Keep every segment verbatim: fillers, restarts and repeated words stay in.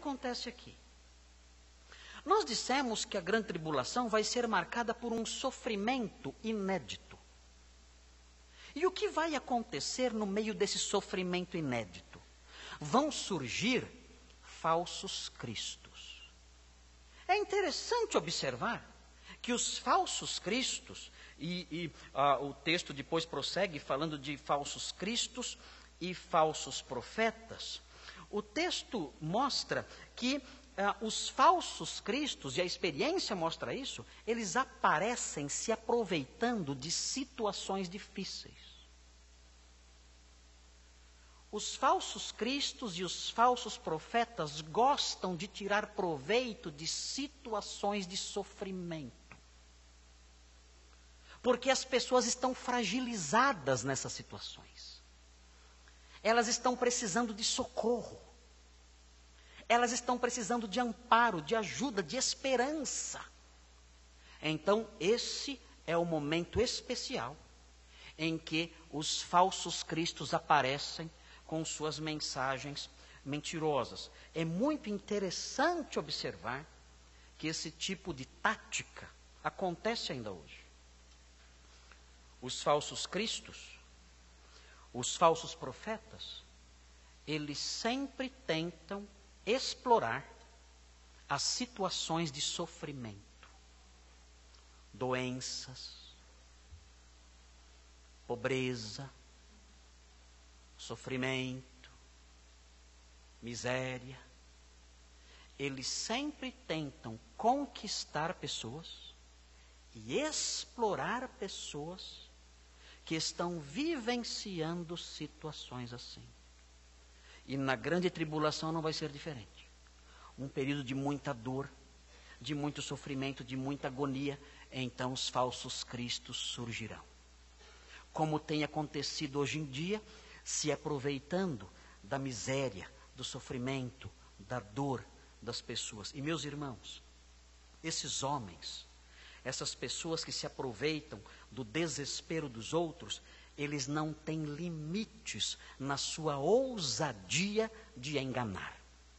acontece aqui? Nós dissemos que a grande tribulação vai ser marcada por um sofrimento inédito. E o que vai acontecer no meio desse sofrimento inédito? Vão surgir falsos cristos. É interessante observar que os falsos cristos, e, e ah, o texto depois prossegue falando de falsos cristos e falsos profetas, o texto mostra que ah, os falsos cristos, e a experiência mostra isso, eles aparecem se aproveitando de situações difíceis. Os falsos cristos e os falsos profetas gostam de tirar proveito de situações de sofrimento. Porque as pessoas estão fragilizadas nessas situações. Elas estão precisando de socorro. Elas estão precisando de amparo, de ajuda, de esperança. Então, esse é o momento especial em que os falsos cristos aparecem com suas mensagens mentirosas. É muito interessante observar que esse tipo de tática acontece ainda hoje. Os falsos cristos, os falsos profetas, eles sempre tentam explorar as situações de sofrimento, doenças, pobreza, sofrimento, miséria. Eles sempre tentam conquistar pessoas e explorar pessoas que estão vivenciando situações assim. E na grande tribulação não vai ser diferente. Um período de muita dor, de muito sofrimento, de muita agonia, então os falsos cristos surgirão. Como tem acontecido hoje em dia, se aproveitando da miséria, do sofrimento, da dor das pessoas. E meus irmãos, esses homens, essas pessoas que se aproveitam do desespero dos outros, eles não têm limites na sua ousadia de enganar.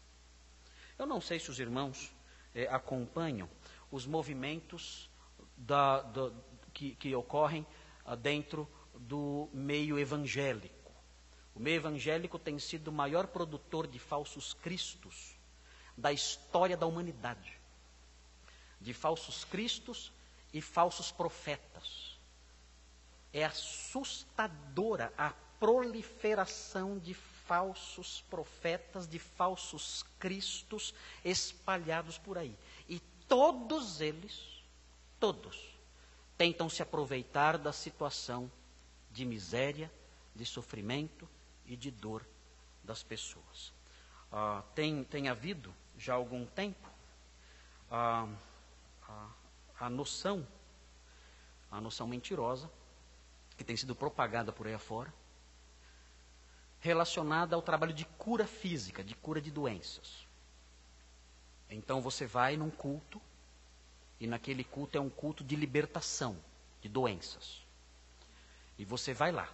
Eu não sei se os irmãos eh, acompanham os movimentos da, da, que, que ocorrem ah, dentro do meio evangélico. O meio evangélico tem sido o maior produtor de falsos cristos da história da humanidade. De falsos cristos e falsos profetas. É assustadora a proliferação de falsos profetas, de falsos cristos espalhados por aí. E todos eles, todos, tentam se aproveitar da situação de miséria, de sofrimento e de dor das pessoas. Ah, tem, tem havido, já há algum tempo, ah, a, a noção, a noção mentirosa, que tem sido propagada por aí afora, relacionada ao trabalho de cura física, de cura de doenças. Então você vai num culto, e naquele culto é um culto de libertação de doenças. E você vai lá.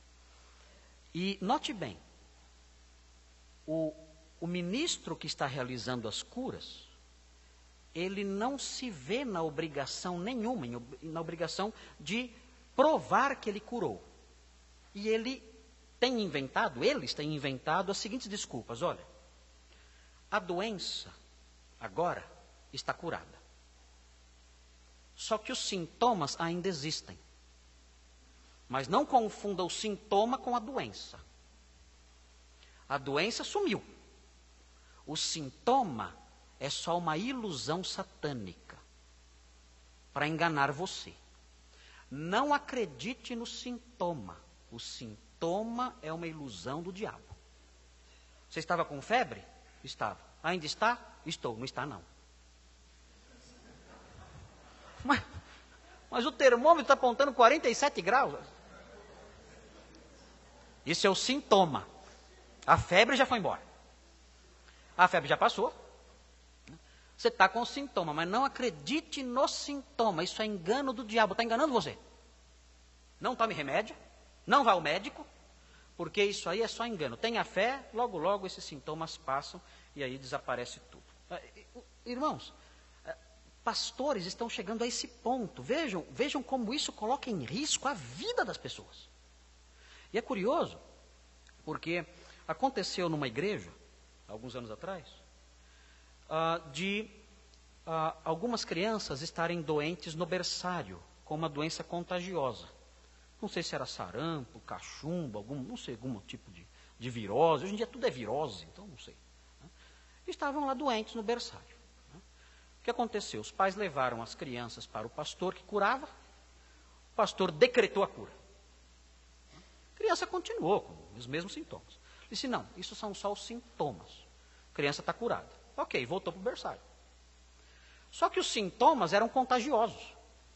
E note bem, o, o ministro que está realizando as curas, ele não se vê na obrigação nenhuma, na obrigação de provar que ele curou. E ele tem inventado, eles têm inventado as seguintes desculpas. Olha, a doença agora está curada. Só que os sintomas ainda existem. Mas não confunda o sintoma com a doença. A doença sumiu. O sintoma é só uma ilusão satânica para enganar você. Não acredite no sintoma. O sintoma é uma ilusão do diabo. Você estava com febre? Estava. Ainda está? Estou. Não está, não. Mas, mas o termômetro está apontando quarenta e sete graus. Isso é o sintoma. A febre já foi embora. A febre já passou. Você está com o sintoma, mas não acredite no sintoma. Isso é engano do diabo. Está enganando você. Não tome remédio. Não vá ao médico. Porque isso aí é só engano. Tenha fé, logo, logo esses sintomas passam e aí desaparece tudo. Irmãos, pastores estão chegando a esse ponto. Vejam, vejam como isso coloca em risco a vida das pessoas. E é curioso, porque aconteceu numa igreja, alguns anos atrás, uh, de uh, algumas crianças estarem doentes no berçário, com uma doença contagiosa. Não sei se era sarampo, cachumba, algum, não sei, algum tipo de, de virose. Hoje em dia tudo é virose, então não sei. Né? Estavam lá doentes no berçário. Né? O que aconteceu? Os pais levaram as crianças para o pastor que curava. O pastor decretou a cura. A criança continuou com os mesmos sintomas. Disse, não, isso são só os sintomas. A criança está curada. Ok, voltou para o berçário. Só que os sintomas eram contagiosos.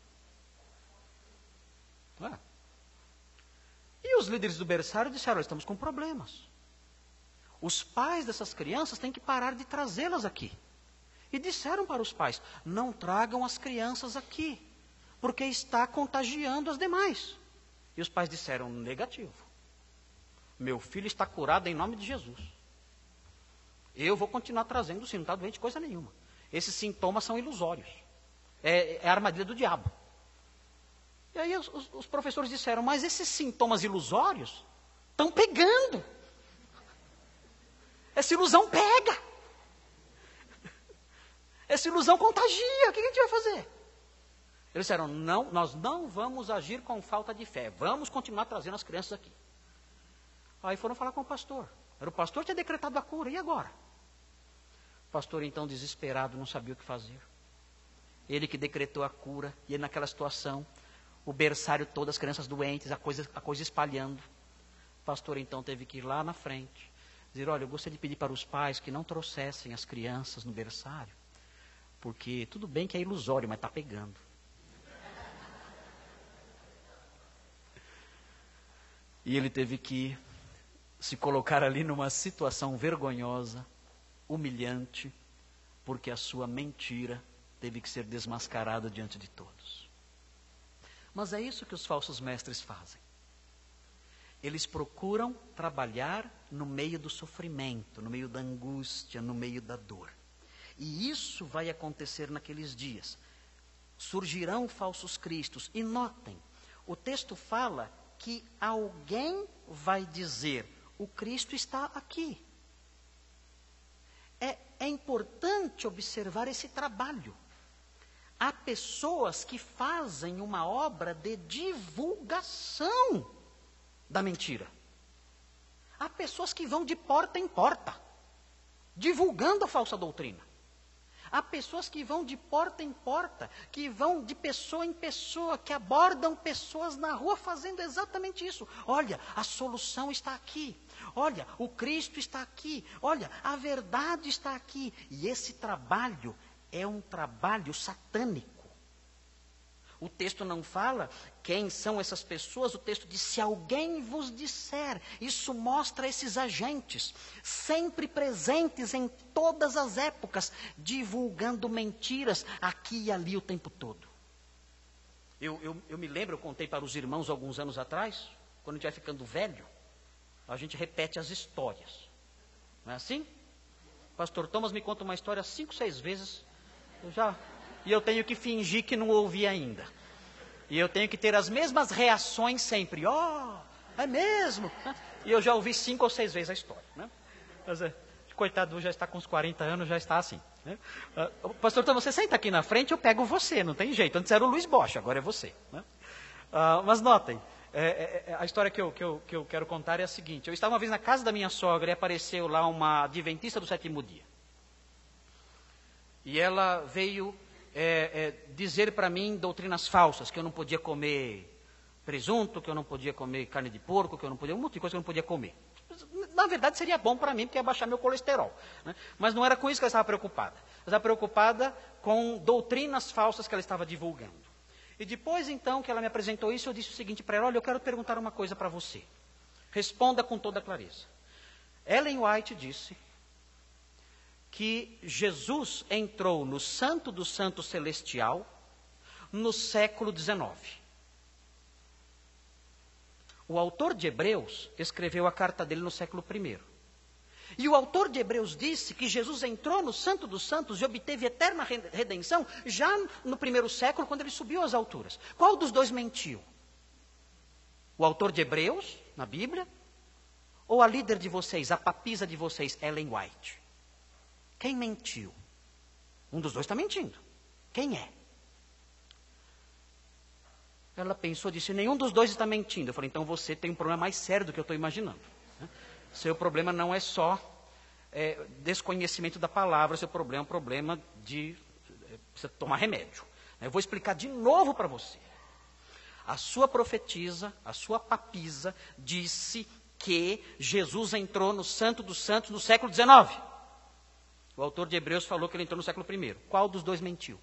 Não é? E os líderes do berçário disseram, estamos com problemas. Os pais dessas crianças têm que parar de trazê-las aqui. E disseram para os pais, não tragam as crianças aqui, porque está contagiando as demais. E os pais disseram, negativo. Meu filho está curado em nome de Jesus. Eu vou continuar trazendo, se não está doente, coisa nenhuma. Esses sintomas são ilusórios. É, é a armadilha do diabo. E aí os, os, os professores disseram, mas esses sintomas ilusórios estão pegando. Essa ilusão pega. Essa ilusão contagia. O que a gente vai fazer? Eles disseram, não, nós não vamos agir com falta de fé. Vamos continuar trazendo as crianças aqui. Aí foram falar com o pastor. Era o pastor que tinha decretado a cura. E agora? O pastor, então, desesperado, não sabia o que fazer. Ele que decretou a cura. E ele naquela situação, o berçário todo, as crianças doentes, a coisa, a coisa espalhando. O pastor, então, teve que ir lá na frente. Dizer, olha, eu gostaria de pedir para os pais que não trouxessem as crianças no berçário. Porque tudo bem que é ilusório, mas está pegando. E ele teve que se colocar ali numa situação vergonhosa, humilhante, porque a sua mentira teve que ser desmascarada diante de todos. Mas é isso que os falsos mestres fazem. Eles procuram trabalhar no meio do sofrimento, no meio da angústia, no meio da dor. E isso vai acontecer naqueles dias. Surgirão falsos cristos. E notem, o texto fala que alguém vai dizer, o Cristo está aqui. É, é importante observar esse trabalho. Há pessoas que fazem uma obra de divulgação da mentira. Há pessoas que vão de porta em porta, divulgando a falsa doutrina. Há pessoas que vão de porta em porta, que vão de pessoa em pessoa, que abordam pessoas na rua fazendo exatamente isso. Olha, a solução está aqui. Olha, o Cristo está aqui. Olha, a verdade está aqui. E esse trabalho é um trabalho satânico. O texto não fala quem são essas pessoas, o texto diz, se alguém vos disser. Isso mostra esses agentes, sempre presentes em todas as épocas, divulgando mentiras aqui e ali o tempo todo. Eu, eu, eu me lembro, eu contei para os irmãos alguns anos atrás, quando a gente vai ficando velho, a gente repete as histórias. Não é assim? Pastor Thomas me conta uma história cinco, seis vezes, eu já... E eu tenho que fingir que não ouvi ainda. E eu tenho que ter as mesmas reações sempre. Ó, oh, é mesmo? E eu já ouvi cinco ou seis vezes a história. Né? Mas, é, coitado, já está com uns quarenta anos, já está assim. Né? Uh, pastor, então você senta aqui na frente, eu pego você, não tem jeito. Antes era o Luiz Bosch, agora é você. Né? Uh, mas notem, é, é, a história que eu, que, eu, que eu quero contar é a seguinte. Eu estava uma vez na casa da minha sogra e apareceu lá uma adventista do sétimo dia. E ela veio... É, é, dizer para mim doutrinas falsas, que eu não podia comer presunto, que eu não podia comer carne de porco, que eu não podia, um monte de coisa que eu não podia comer. Na verdade seria bom para mim, porque ia baixar meu colesterol. Né? Mas não era com isso que ela estava preocupada. Ela estava preocupada com doutrinas falsas que ela estava divulgando. E depois então que ela me apresentou isso, eu disse o seguinte para ela, olha, eu quero perguntar uma coisa para você. Responda com toda clareza. Ellen White disse que Jesus entrou no Santo do Santo Celestial no século dezenove. O autor de Hebreus escreveu a carta dele no século primeiro. E o autor de Hebreus disse que Jesus entrou no Santo dos Santos e obteve eterna redenção já no primeiro século, quando ele subiu às alturas. Qual dos dois mentiu? O autor de Hebreus, na Bíblia, ou a líder de vocês, a papisa de vocês, Ellen White? Quem mentiu? Um dos dois está mentindo. Quem é? Ela pensou, disse, nenhum dos dois está mentindo. Eu falei, então você tem um problema mais sério do que eu estou imaginando. Seu problema não é só é, desconhecimento da palavra, seu problema é um problema de é, precisa tomar remédio. Eu vou explicar de novo para você. A sua profetisa, a sua papisa, disse que Jesus entrou no Santo dos Santos no século dezenove. O autor de Hebreus falou que ele entrou no século primeiro. Qual dos dois mentiu?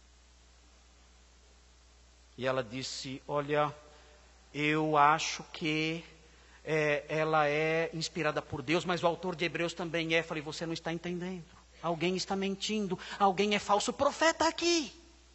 E ela disse, olha, eu acho que é, ela é inspirada por Deus, mas o autor de Hebreus também é. Falei, você não está entendendo. Alguém está mentindo, alguém é falso profeta aqui.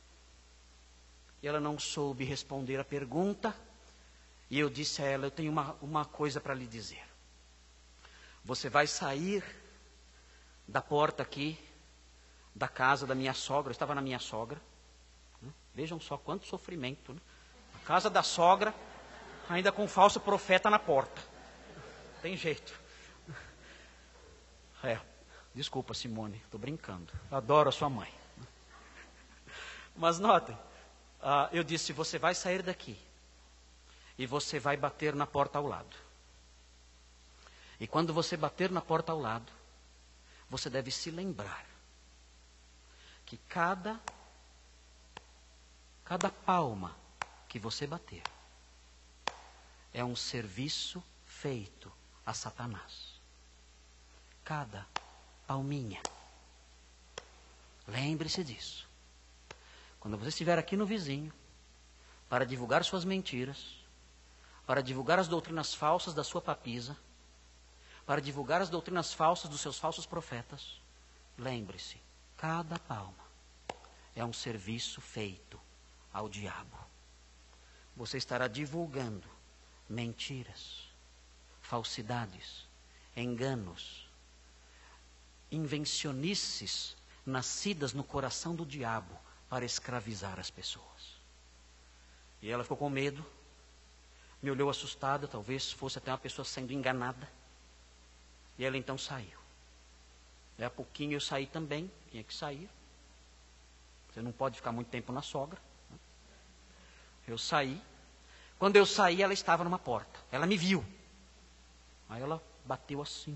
E ela não soube responder a pergunta. E eu disse a ela, eu tenho uma, uma coisa para lhe dizer. Você vai sair da porta aqui, da casa da minha sogra. Eu estava na minha sogra. Vejam só quanto sofrimento. Né? A casa da sogra, ainda com um falso profeta na porta. Tem jeito. É, desculpa, Simone, estou brincando. Eu adoro a sua mãe. Mas notem, uh, eu disse, você vai sair daqui e você vai bater na porta ao lado. E quando você bater na porta ao lado, você deve se lembrar que cada, cada palma que você bater é um serviço feito a Satanás. Cada palminha. Lembre-se disso. Quando você estiver aqui no vizinho, para divulgar suas mentiras, para divulgar as doutrinas falsas da sua papisa, para divulgar as doutrinas falsas dos seus falsos profetas, lembre-se, cada palma é um serviço feito ao diabo. Você estará divulgando mentiras, falsidades, enganos, invencionices nascidas no coração do diabo para escravizar as pessoas. E ela ficou com medo, me olhou assustada, talvez fosse até uma pessoa sendo enganada. E ela então saiu. Daí a pouquinho eu saí também, tinha que sair. Você não pode ficar muito tempo na sogra. Né? Eu saí. Quando eu saí, ela estava numa porta. Ela me viu. Aí ela bateu assim.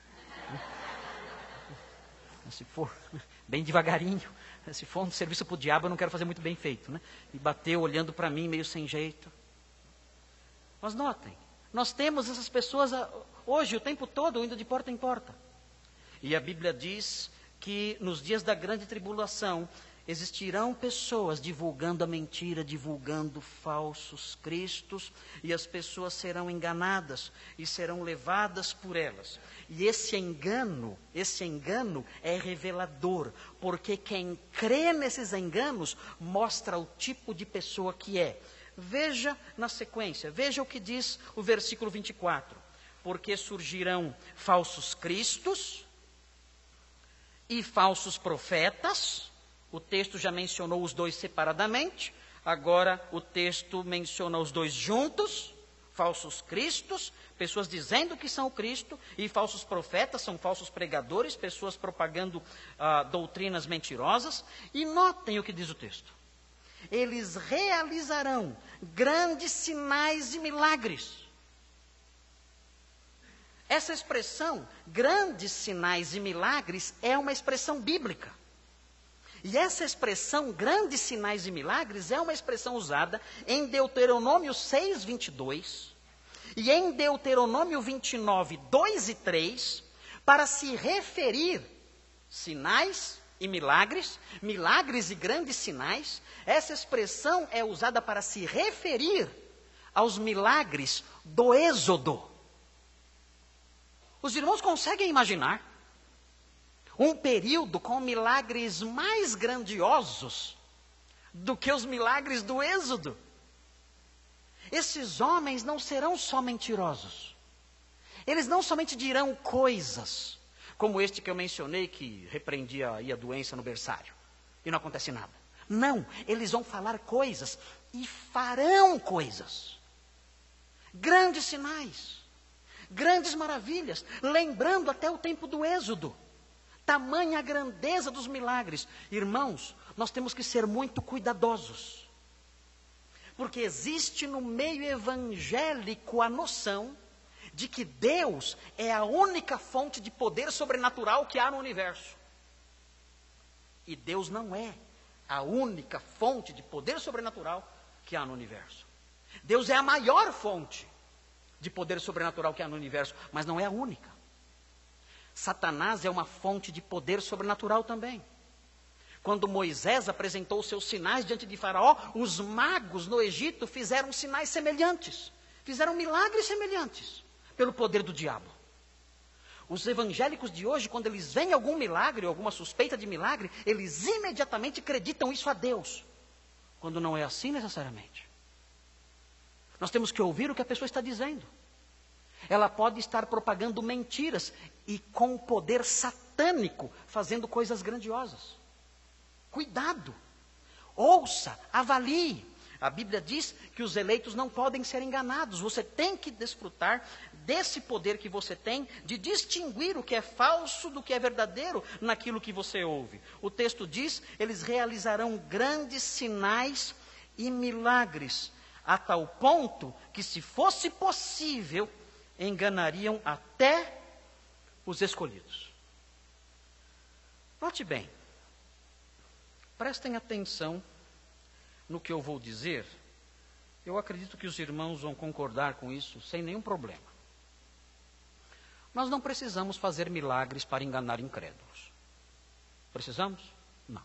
Se for bem devagarinho, se for um serviço para o diabo, eu não quero fazer muito bem feito, né? E bateu olhando para mim, meio sem jeito. Mas notem, nós temos essas pessoas hoje, o tempo todo, indo de porta em porta. E a Bíblia diz que nos dias da grande tribulação, existirão pessoas divulgando a mentira, divulgando falsos cristos, e as pessoas serão enganadas e serão levadas por elas. E esse engano, esse engano é revelador, porque quem crê nesses enganos mostra o tipo de pessoa que é. Veja na sequência, veja o que diz o versículo vinte e quatro. Porque surgirão falsos cristos e falsos profetas. O texto já mencionou os dois separadamente, agora o texto menciona os dois juntos. Falsos cristos, pessoas dizendo que são o Cristo, e falsos profetas, são falsos pregadores, pessoas propagando ah, doutrinas mentirosas. E notem o que diz o texto. Eles realizarão grandes sinais e milagres. Essa expressão, grandes sinais e milagres, é uma expressão bíblica. E essa expressão, grandes sinais e milagres, é uma expressão usada em Deuteronômio seis, vinte e dois, e em Deuteronômio vinte e nove, dois e três, para se referir sinais e milagres, milagres e grandes sinais. Essa expressão é usada para se referir aos milagres do Êxodo. Os irmãos conseguem imaginar um período com milagres mais grandiosos do que os milagres do Êxodo? Esses homens não serão só mentirosos. Eles não somente dirão coisas Como este que eu mencionei, que repreendia aí a doença no berçário, e não acontece nada. Não, eles vão falar coisas e farão coisas. Grandes sinais, grandes maravilhas, lembrando até o tempo do Êxodo. Tamanha a grandeza dos milagres. Irmãos, nós temos que ser muito cuidadosos. Porque existe no meio evangélico a noção de que Deus é a única fonte de poder sobrenatural que há no universo. E Deus não é a única fonte de poder sobrenatural que há no universo. Deus é a maior fonte de poder sobrenatural que há no universo, mas não é a única. Satanás é uma fonte de poder sobrenatural também. Quando Moisés apresentou os seus sinais diante de Faraó, os magos no Egito fizeram sinais semelhantes, fizeram milagres semelhantes, pelo poder do diabo. Os evangélicos de hoje, quando eles veem algum milagre, ou alguma suspeita de milagre, eles imediatamente acreditam isso a Deus, quando não é assim necessariamente. Nós temos que ouvir o que a pessoa está dizendo. Ela pode estar propagando mentiras e com poder satânico, fazendo coisas grandiosas. Cuidado, ouça, avalie. A Bíblia diz que os eleitos não podem ser enganados. Você tem que desfrutar desse poder que você tem de distinguir o que é falso do que é verdadeiro naquilo que você ouve. O texto diz, eles realizarão grandes sinais e milagres, a tal ponto que, se fosse possível, enganariam até os escolhidos. Note bem, prestem atenção no que eu vou dizer. Eu acredito que os irmãos vão concordar com isso sem nenhum problema. Nós não precisamos fazer milagres para enganar incrédulos. Precisamos? Não.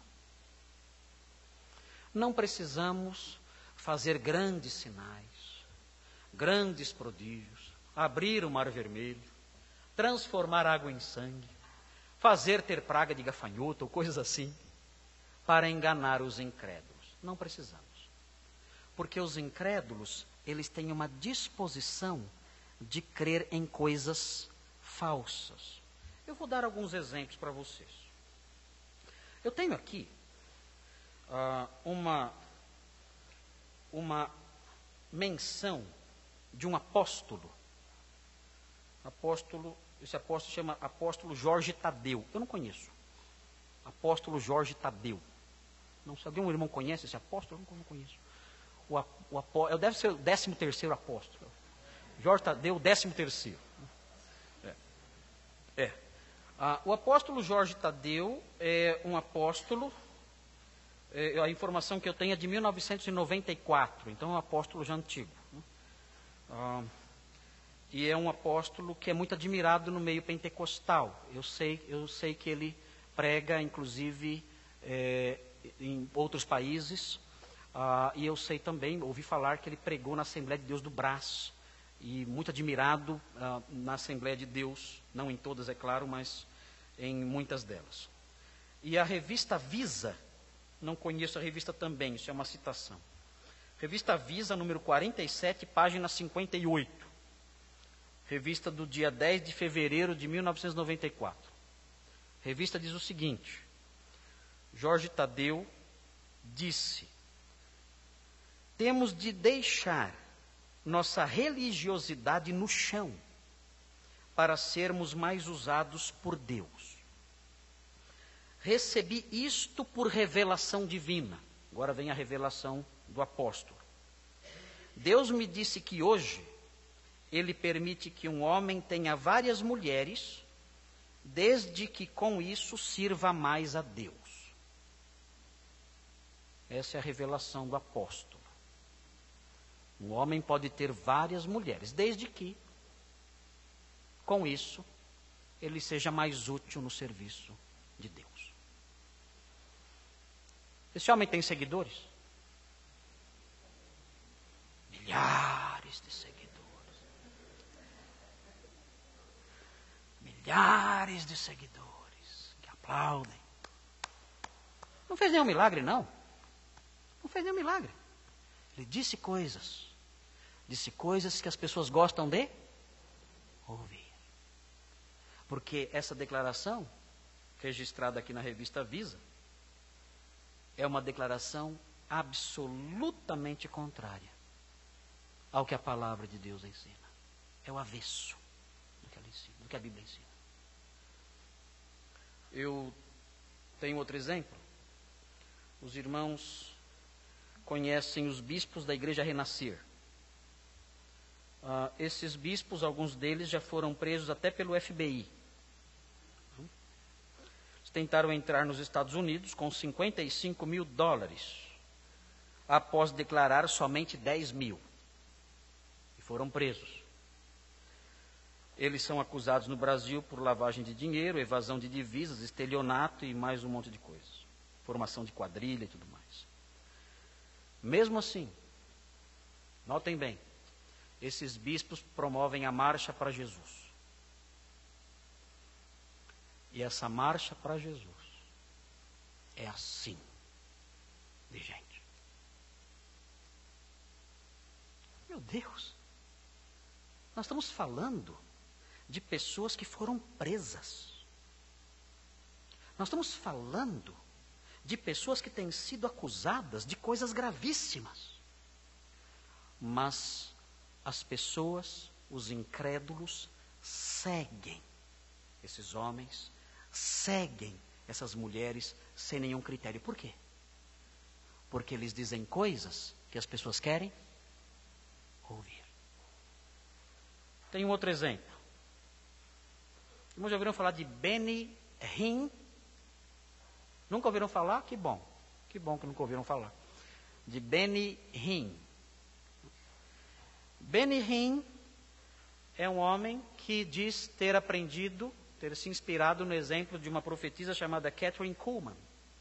Não precisamos fazer grandes sinais, grandes prodígios, abrir o mar vermelho, transformar água em sangue, fazer ter praga de gafanhoto ou coisas assim, para enganar os incrédulos. Não precisamos. Porque os incrédulos, eles têm uma disposição de crer em coisas falsas. Eu vou dar alguns exemplos para vocês. Eu tenho aqui uh, uma, uma menção de um apóstolo. Apóstolo, esse apóstolo se chama apóstolo Jorge Tadeu. Eu não conheço. Apóstolo Jorge Tadeu. Não, se algum irmão conhece esse apóstolo, eu não conheço. O, o apó, deve ser o décimo terceiro apóstolo. Jorge Tadeu, décimo terceiro. É. é. Ah, o apóstolo Jorge Tadeu é um apóstolo, é, a informação que eu tenho é de mil novecentos e noventa e quatro, então é um apóstolo já antigo. Ah, e é um apóstolo que é muito admirado no meio pentecostal. Eu sei, eu sei que ele prega, inclusive, é, em outros países, uh, e eu sei também, ouvi falar que ele pregou na Assembleia de Deus do Brás, e muito admirado uh, na Assembleia de Deus, não em todas, é claro, mas em muitas delas. E a revista Visa, não conheço a revista também, isso é uma citação. Revista Visa, número quarenta e sete, página cinquenta e oito. Revista do dia dez de fevereiro de mil novecentos e noventa e quatro. Revista diz o seguinte: Jorge Tadeu disse: temos de deixar nossa religiosidade no chão para sermos mais usados por Deus. Recebi isto por revelação divina. Agora vem a revelação do apóstolo. Deus me disse que hoje Ele permite que um homem tenha várias mulheres, desde que com isso sirva mais a Deus. Essa é a revelação do apóstolo. Um homem pode ter várias mulheres, desde que, com isso, ele seja mais útil no serviço de Deus. Esse homem tem seguidores? Milhares de seguidores. Milhares de seguidores que aplaudem. Não fez nenhum milagre, não. Não fez nenhum milagre. Ele disse coisas. Disse coisas que as pessoas gostam de ouvir. Porque essa declaração, registrada aqui na revista Visa, é uma declaração absolutamente contrária ao que a palavra de Deus ensina. É o avesso do que ela ensina, do que a Bíblia ensina. Eu tenho outro exemplo. Os irmãos conhecem os bispos da Igreja Renascer. Uh, esses bispos, alguns deles já foram presos até pelo F B I. Eles tentaram entrar nos Estados Unidos com cinquenta e cinco mil dólares, após declarar somente dez mil. E foram presos. Eles são acusados no Brasil por lavagem de dinheiro, evasão de divisas, estelionato e mais um monte de coisas. Formação de quadrilha e tudo mais. Mesmo assim, notem bem, esses bispos promovem a marcha para Jesus. E essa marcha para Jesus é assim de gente. Meu Deus, nós estamos falando de pessoas que foram presas. Nós estamos falando de pessoas que têm sido acusadas de coisas gravíssimas. Mas as pessoas, os incrédulos, seguem esses homens, seguem essas mulheres sem nenhum critério. Por quê? Porque eles dizem coisas que as pessoas querem ouvir. Tem um outro exemplo. Irmãos, já ouviram falar de Benny Hinn? Nunca ouviram falar? Que bom. Que bom que nunca ouviram falar. De Benny Hinn. Benny Hinn é um homem que diz ter aprendido, ter se inspirado no exemplo de uma profetisa chamada Kathryn Kuhlman.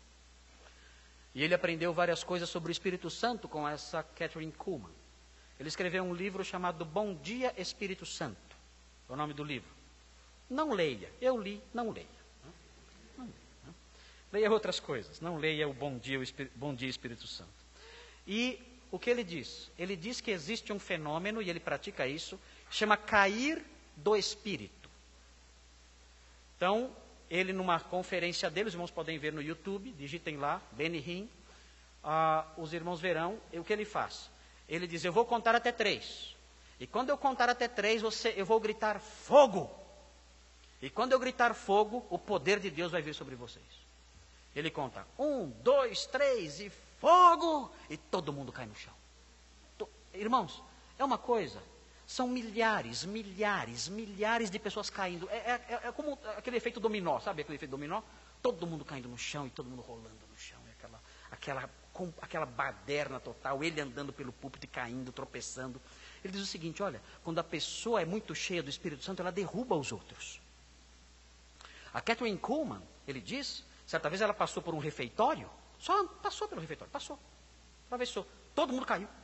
E ele aprendeu várias coisas sobre o Espírito Santo com essa Kathryn Kuhlman. Ele escreveu um livro chamado Bom Dia Espírito Santo. É o nome do livro. Não leia. Eu li, não leia. Não leia, não. Leia outras coisas. Não leia o Bom Dia, o Espí- Bom Dia Espírito Santo. E o que ele diz? Ele diz que existe um fenômeno, e ele pratica isso, chama cair do Espírito. Então, ele numa conferência dele, os irmãos podem ver no YouTube, digitem lá, Benny Hinn, ah, os irmãos verão o que ele faz. Ele diz, eu vou contar até três. E quando eu contar até três, você, eu vou gritar fogo. E quando eu gritar fogo, o poder de Deus vai vir sobre vocês. Ele conta, um, dois, três, e fogo! E todo mundo cai no chão. To- Irmãos, é uma coisa, são milhares, milhares, milhares de pessoas caindo. É, é, é como aquele efeito dominó, sabe aquele efeito dominó? Todo mundo caindo no chão e todo mundo rolando no chão. É aquela, aquela, com, aquela baderna total, ele andando pelo púlpito e caindo, tropeçando. Ele diz o seguinte, olha, quando a pessoa é muito cheia do Espírito Santo, ela derruba os outros. A Kathryn Kuhlman, ele diz, certa vez ela passou por um refeitório, só passou pelo refeitório, passou, atravessou, todo mundo caiu.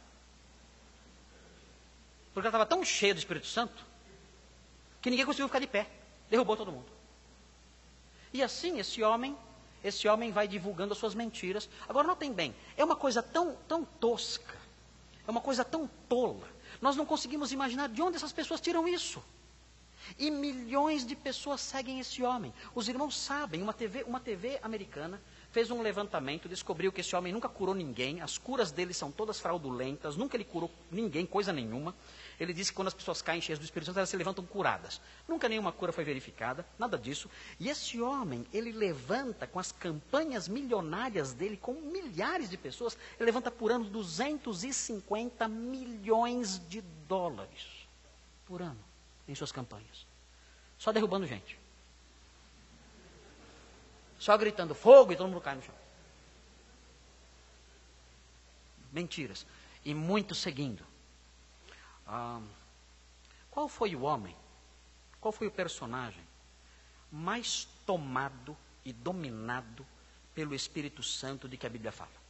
Porque ela estava tão cheia do Espírito Santo, que ninguém conseguiu ficar de pé, derrubou todo mundo. E assim esse homem, esse homem vai divulgando as suas mentiras. Agora notem bem, é uma coisa tão, tão tosca, é uma coisa tão tola, nós não conseguimos imaginar de onde essas pessoas tiram isso. E milhões de pessoas seguem esse homem. Os irmãos sabem, uma T V, uma T V americana fez um levantamento, descobriu que esse homem nunca curou ninguém, as curas dele são todas fraudulentas, nunca ele curou ninguém, coisa nenhuma. Ele disse que quando as pessoas caem cheias do Espírito Santo, elas se levantam curadas. Nunca nenhuma cura foi verificada, nada disso. E esse homem, ele levanta com as campanhas milionárias dele, com milhares de pessoas, ele levanta por ano duzentos e cinquenta milhões de dólares por ano em suas campanhas. Só derrubando gente. Só gritando fogo e todo mundo cai no chão. Mentiras. E muito seguindo. Ah, qual foi o homem, qual foi o personagem mais tomado e dominado pelo Espírito Santo de que a Bíblia fala?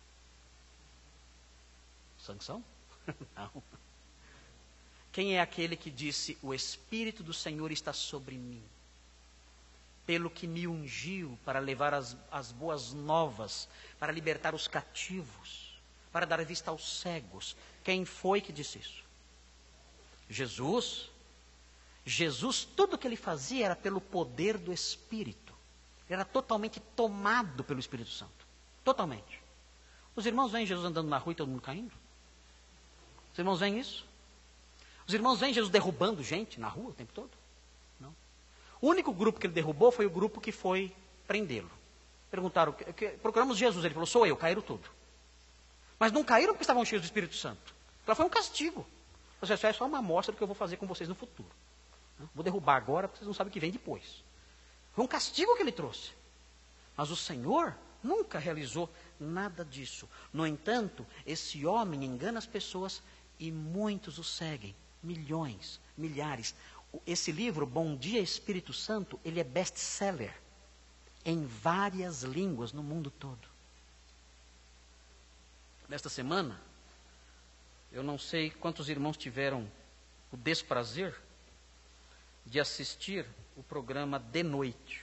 Sansão? Não. Quem é aquele que disse, o Espírito do Senhor está sobre mim, pelo que me ungiu para levar as, as boas novas, para libertar os cativos, para dar vista aos cegos? Quem foi que disse isso? Jesus. Jesus, tudo que ele fazia era pelo poder do Espírito. Ele era totalmente tomado pelo Espírito Santo. Totalmente. Os irmãos veem Jesus andando na rua e todo mundo caindo? Os irmãos veem isso? Os irmãos veem Jesus derrubando gente na rua o tempo todo? Não. O único grupo que ele derrubou foi o grupo que foi prendê-lo. Perguntaram, procuramos Jesus, ele falou, sou eu, caíram tudo. Mas não caíram porque estavam cheios do Espírito Santo. Ela foi um castigo. Ou seja, é só uma amostra do que eu vou fazer com vocês no futuro. Vou derrubar agora porque vocês não sabem o que vem depois. Foi um castigo que ele trouxe. Mas o Senhor nunca realizou nada disso. No entanto, esse homem engana as pessoas e muitos o seguem. Milhões, milhares. Esse livro, Bom Dia Espírito Santo, ele é best-seller em várias línguas no mundo todo. Nesta semana, eu não sei quantos irmãos tiveram o desprazer de assistir o programa De Noite,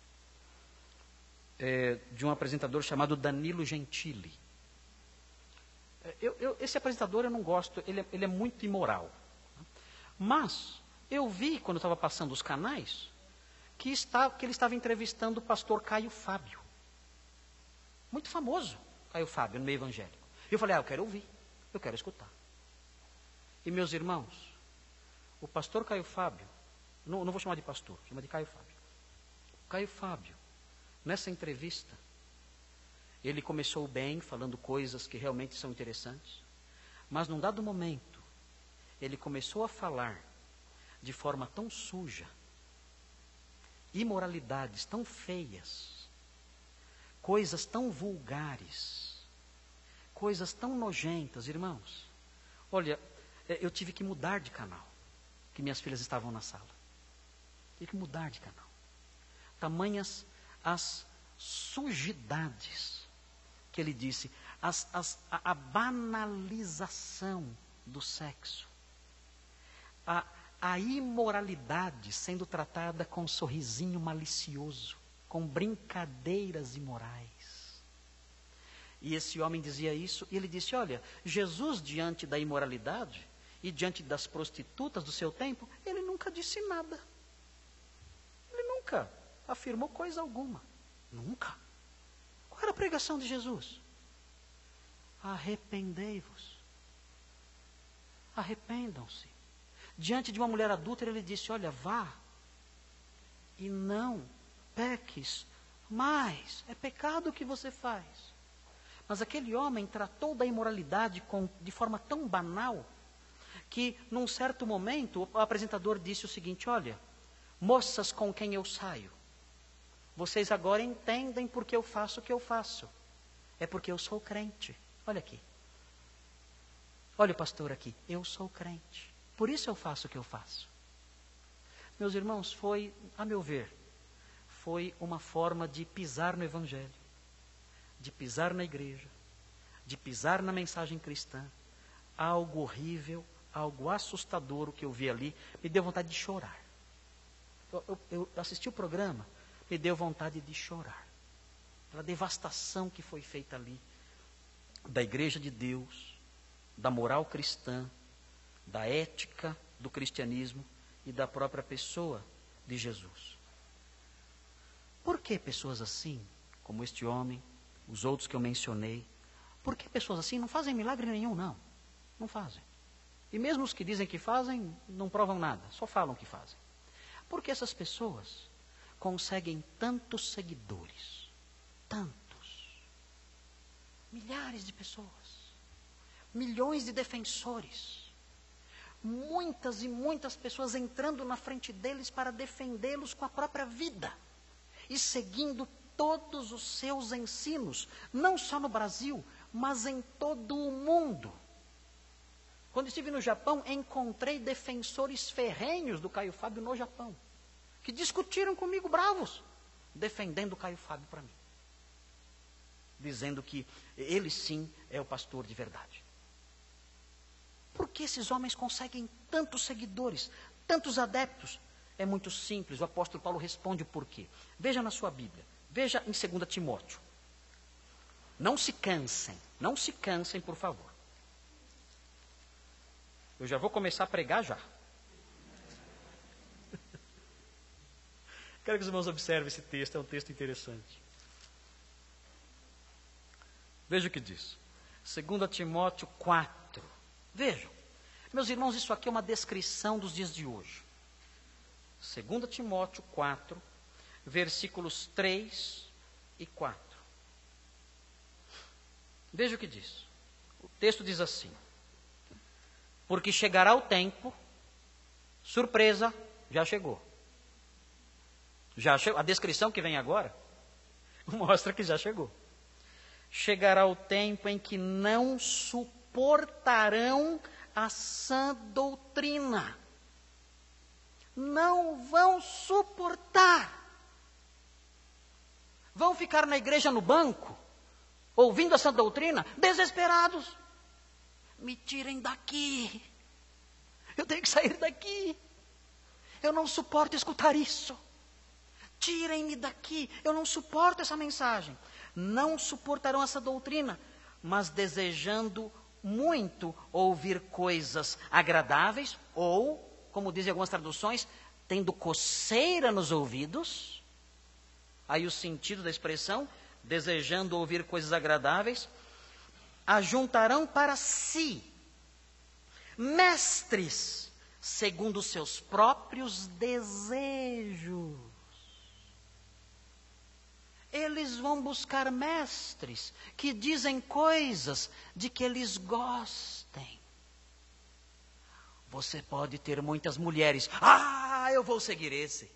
é, de um apresentador chamado Danilo Gentili. Eu, eu, esse apresentador eu não gosto, ele é, ele é muito imoral. Mas eu vi, quando eu estava passando os canais, que, está, que ele estava entrevistando o pastor Caio Fábio. Muito famoso, Caio Fábio, no meio evangélico. E eu falei, ah, eu quero ouvir, eu quero escutar. E meus irmãos, o pastor Caio Fábio, não, não vou chamar de pastor, vou chamar de Caio Fábio. Caio Fábio, nessa entrevista, ele começou bem, falando coisas que realmente são interessantes, mas num dado momento, ele começou a falar de forma tão suja, imoralidades tão feias, coisas tão vulgares, coisas tão nojentas, irmãos. Olha, eu tive que mudar de canal, que minhas filhas estavam na sala. Tive que mudar de canal. Tamanhas as sujidades que ele disse, as, as, a, a banalização do sexo, a, a imoralidade sendo tratada com um sorrisinho malicioso, com brincadeiras imorais. E esse homem dizia isso, e ele disse, olha, Jesus diante da imoralidade e diante das prostitutas do seu tempo, ele nunca disse nada. Ele nunca afirmou coisa alguma. Nunca. Qual era a pregação de Jesus? Arrependei-vos. Arrependam-se. Diante de uma mulher adúltera, ele disse, olha, vá e não peques mais. É pecado o que você faz. Mas aquele homem tratou da imoralidade com, de forma tão banal, que num certo momento o apresentador disse o seguinte, olha, moças com quem eu saio, vocês agora entendem porque eu faço o que eu faço. É porque eu sou crente. Olha aqui. Olha o pastor aqui. Eu sou crente. Por isso eu faço o que eu faço. Meus irmãos, foi, a meu ver, foi uma forma de pisar no Evangelho, de pisar na igreja, de pisar na mensagem cristã. Algo horrível, algo assustador o que eu vi ali, me deu vontade de chorar. Eu, eu, eu assisti o programa, me deu vontade de chorar. Pela devastação que foi feita ali, da igreja de Deus, da moral cristã, da ética do cristianismo e da própria pessoa de Jesus. Por que pessoas assim, como este homem, os outros que eu mencionei, por que pessoas assim não fazem milagre nenhum, não? Não fazem. E mesmo os que dizem que fazem, não provam nada, só falam que fazem. Porque essas pessoas conseguem tantos seguidores, tantos, milhares de pessoas, milhões de defensores, muitas e muitas pessoas entrando na frente deles para defendê-los com a própria vida e seguindo todos os seus ensinos, não só no Brasil, mas em todo o mundo. Quando estive no Japão, encontrei defensores ferrenhos do Caio Fábio no Japão, que discutiram comigo bravos, defendendo o Caio Fábio para mim, dizendo que ele sim é o pastor de verdade. Por que esses homens conseguem tantos seguidores, tantos adeptos? É muito simples, o apóstolo Paulo responde o porquê. Veja na sua Bíblia, veja em dois Timóteo. Não se cansem, não se cansem, por favor. Eu já vou começar a pregar já. Quero que os irmãos observem esse texto, é um texto interessante. Veja o que diz. Segundo Timóteo quatro. Vejam, meus irmãos, isso aqui é uma descrição dos dias de hoje. Segundo Timóteo quatro, versículos três e quatro. Veja o que diz. O texto diz assim: porque chegará o tempo, surpresa, já chegou. Já chegou. A descrição que vem agora mostra que já chegou. Chegará o tempo em que não suportarão a sã doutrina. Não vão suportar. Vão ficar na igreja no banco, ouvindo essa doutrina, desesperados. Me tirem daqui. Eu tenho que sair daqui. Eu não suporto escutar isso. Tirem-me daqui. Eu não suporto essa mensagem. Não suportarão essa doutrina, mas desejando muito ouvir coisas agradáveis, ou, como dizem algumas traduções, tendo coceira nos ouvidos. Aí o sentido da expressão, desejando ouvir coisas agradáveis, ajuntarão para si mestres segundo os seus próprios desejos. Eles vão buscar mestres que dizem coisas de que eles gostem. Você pode ter muitas mulheres. Ah, eu vou seguir esse.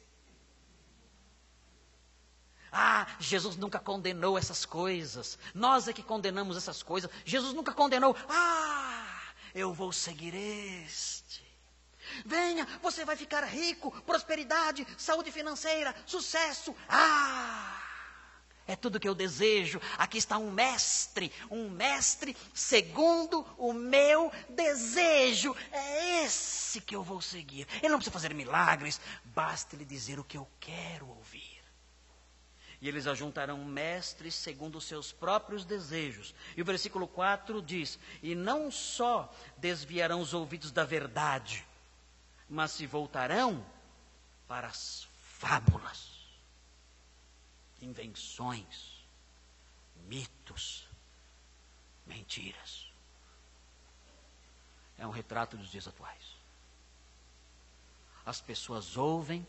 Ah, Jesus nunca condenou essas coisas. Nós é que condenamos essas coisas. Jesus nunca condenou. Ah, eu vou seguir este. Venha, você vai ficar rico, prosperidade, saúde financeira, sucesso. Ah, é tudo que eu desejo. Aqui está um mestre, um mestre segundo o meu desejo. É esse que eu vou seguir. Ele não precisa fazer milagres, basta lhe dizer o que eu quero ouvir. E eles ajuntarão mestres segundo os seus próprios desejos. E o versículo quatro diz: e não só desviarão os ouvidos da verdade, mas se voltarão para as fábulas, invenções, mitos, mentiras. É um retrato dos dias atuais. As pessoas ouvem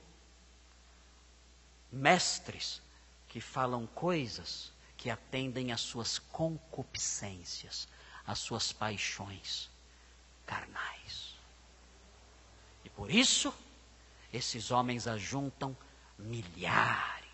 mestres que falam coisas que atendem às suas concupiscências, às suas paixões carnais. E por isso, esses homens ajuntam milhares,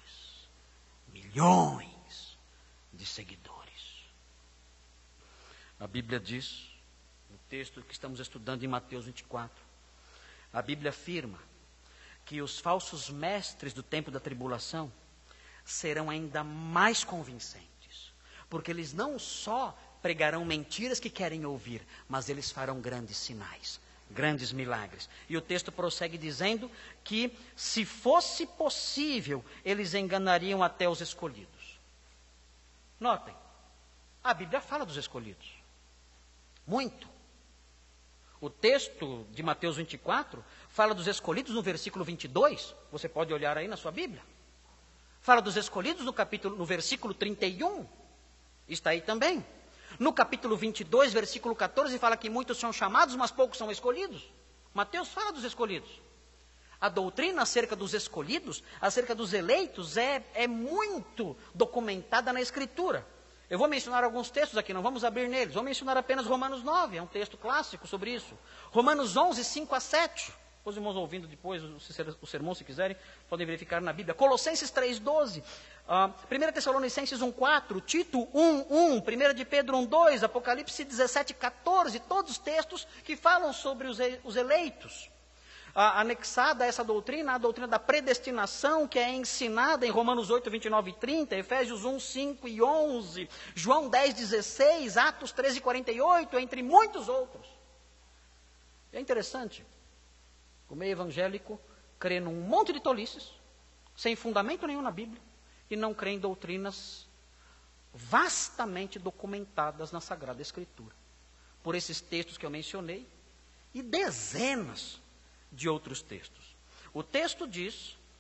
milhões de seguidores. A Bíblia diz, no texto que estamos estudando em Mateus vinte e quatro, a Bíblia afirma que os falsos mestres do tempo da tribulação serão ainda mais convincentes, porque eles não só pregarão mentiras que querem ouvir, mas eles farão grandes sinais, grandes milagres. E o texto prossegue dizendo que, se fosse possível, eles enganariam até os escolhidos. Notem, a Bíblia fala dos escolhidos, muito. O texto de Mateus vinte e quatro fala dos escolhidos no versículo vinte e dois, você pode olhar aí na sua Bíblia. Fala dos escolhidos no, capítulo, no versículo trinta e um, está aí também. No capítulo vinte e dois, versículo quatorze, fala que muitos são chamados, mas poucos são escolhidos. Mateus fala dos escolhidos. A doutrina acerca dos escolhidos, acerca dos eleitos, é, é muito documentada na Escritura. Eu vou mencionar alguns textos aqui, não vamos abrir neles. Vou mencionar apenas Romanos nove, é um texto clássico sobre isso. Romanos onze, cinco a sete. Os irmãos ouvindo depois o sermão, se quiserem, podem verificar na Bíblia. Colossenses três, doze, uh, primeira Tessalonicenses um, quatro, Tito um, um, primeira de Pedro um, dois, Apocalipse dezessete, quatorze, todos os textos que falam sobre os, os eleitos. Uh, anexada a essa doutrina, a doutrina da predestinação, que é ensinada em Romanos oito, vinte e nove e trinta, Efésios um, cinco e onze, João dez, dezesseis, Atos treze, quarenta e oito, entre muitos outros. É interessante. O meio evangélico crê num monte de tolices, sem fundamento nenhum na Bíblia, e não crê em doutrinas vastamente documentadas na Sagrada Escritura, por esses textos que eu mencionei, e dezenas de outros textos. O texto diz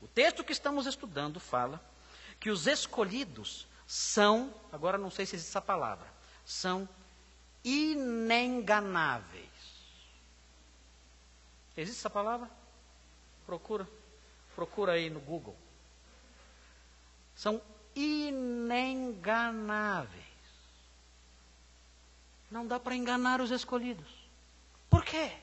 O texto que estamos estudando fala que os escolhidos são, agora não sei se existe essa palavra, são inenganáveis. Existe essa palavra? Procura, procura aí no Google. São inenganáveis. Não dá para enganar os escolhidos. Por quê?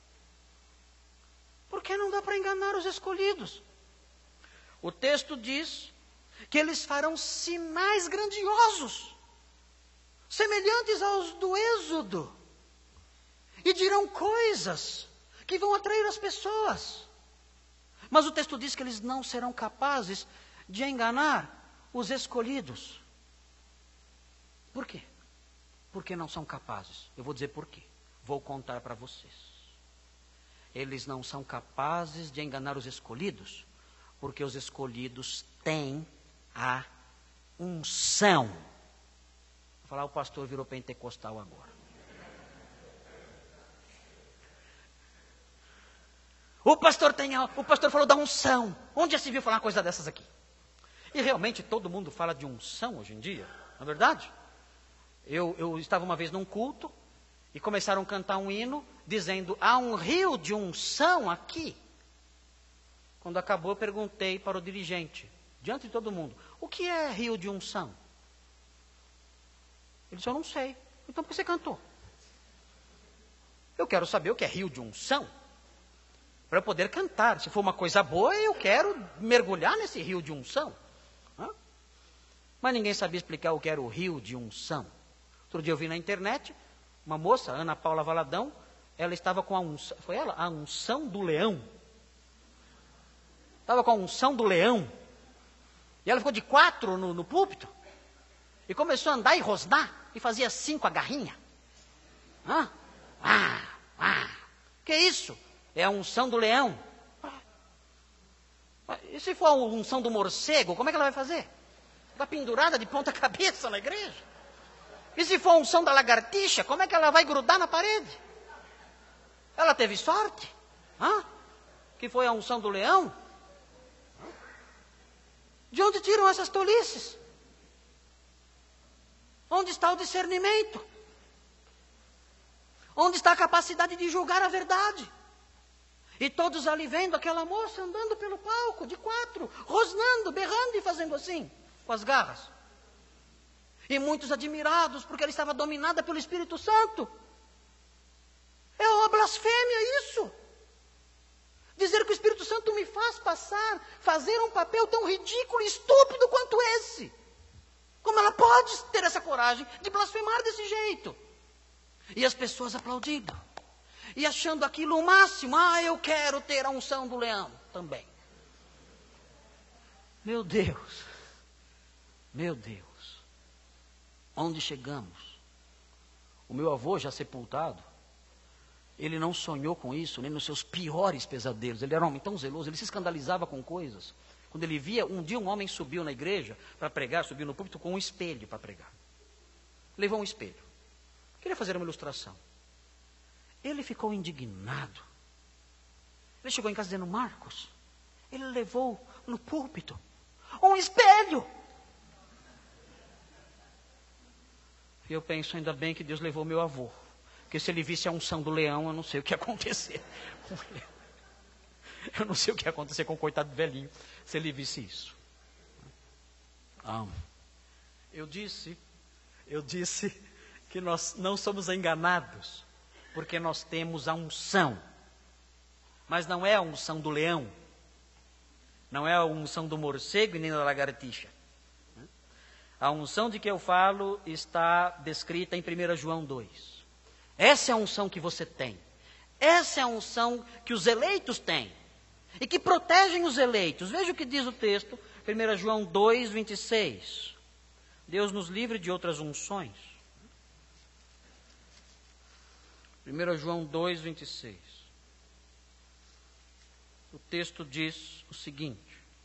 Por que não dá para enganar os escolhidos? O texto diz que eles farão sinais grandiosos, semelhantes aos do Êxodo, e dirão coisas que vão atrair as pessoas. Mas o texto diz que eles não serão capazes de enganar os escolhidos. Por quê? Porque não são capazes. Eu vou dizer por quê. Vou contar para vocês. Eles não são capazes de enganar os escolhidos, porque os escolhidos têm a unção. Vou falar, o pastor virou pentecostal agora. O pastor tem a, o pastor falou da unção. Onde já se viu falar uma coisa dessas aqui? E realmente todo mundo fala de unção hoje em dia, não é verdade? Eu, eu estava uma vez num culto e começaram a cantar um hino dizendo, há um rio de unção aqui. Quando acabou, eu perguntei para o dirigente, diante de todo mundo, o que é rio de unção? Ele disse, eu não sei. Então por que você cantou? Eu quero saber o que é rio de unção, para eu poder cantar. Se for uma coisa boa, eu quero mergulhar nesse rio de unção. Hã? Mas ninguém sabia explicar o que era o rio de unção. Outro dia eu vi na internet, uma moça, Ana Paula Valadão, ela estava com a unção, foi ela? A unção do leão. Estava com a unção do leão. E ela ficou de quatro no, no púlpito. E começou a andar e rosnar. E fazia assim com a garrinha. Hã? Ah, ah. Que isso? É a unção do leão. E se for a unção do morcego, como é que ela vai fazer? Está pendurada de ponta cabeça na igreja. E se for a unção da lagartixa, como é que ela vai grudar na parede? Ela teve sorte. Hã? Que foi a unção do leão. De onde tiram essas tolices? Onde está o discernimento? Onde está a capacidade de julgar a verdade? E todos ali vendo aquela moça andando pelo palco, de quatro, rosnando, berrando e fazendo assim, com as garras. E muitos admirados, porque ela estava dominada pelo Espírito Santo. É uma blasfêmia isso. Dizer que o Espírito Santo me faz passar, fazer um papel tão ridículo e estúpido quanto esse. Como ela pode ter essa coragem de blasfemar desse jeito? E as pessoas aplaudindo. E achando aquilo o máximo. Ah, eu quero ter a unção do leão também. Meu Deus. Meu Deus. Onde chegamos? O meu avô já sepultado, ele não sonhou com isso, nem nos seus piores pesadelos. Ele era um homem tão zeloso, ele se escandalizava com coisas. Quando ele via, um dia um homem subiu na igreja para pregar, subiu no púlpito com um espelho para pregar. Levou um espelho. Queria fazer uma ilustração. Ele ficou indignado. Ele chegou em casa dizendo, Marcos, ele levou no púlpito um espelho. E eu penso, ainda bem que Deus levou meu avô. Porque se ele visse a unção do leão, eu não sei o que ia acontecer com ele. Eu não sei o que ia acontecer com o coitado do velhinho, se ele visse isso. Ah, eu disse, eu disse que nós não somos enganados, porque nós temos a unção. Mas não é a unção do leão, não é a unção do morcego e nem da lagartixa. A unção de que eu falo está descrita em primeira João dois. Essa é a unção que você tem. Essa é a unção que os eleitos têm. E que protegem os eleitos. Veja o que diz o texto, primeira João dois, vinte e seis. Deus nos livre de outras unções. primeira João dois, vinte e seis. O texto diz o seguinte.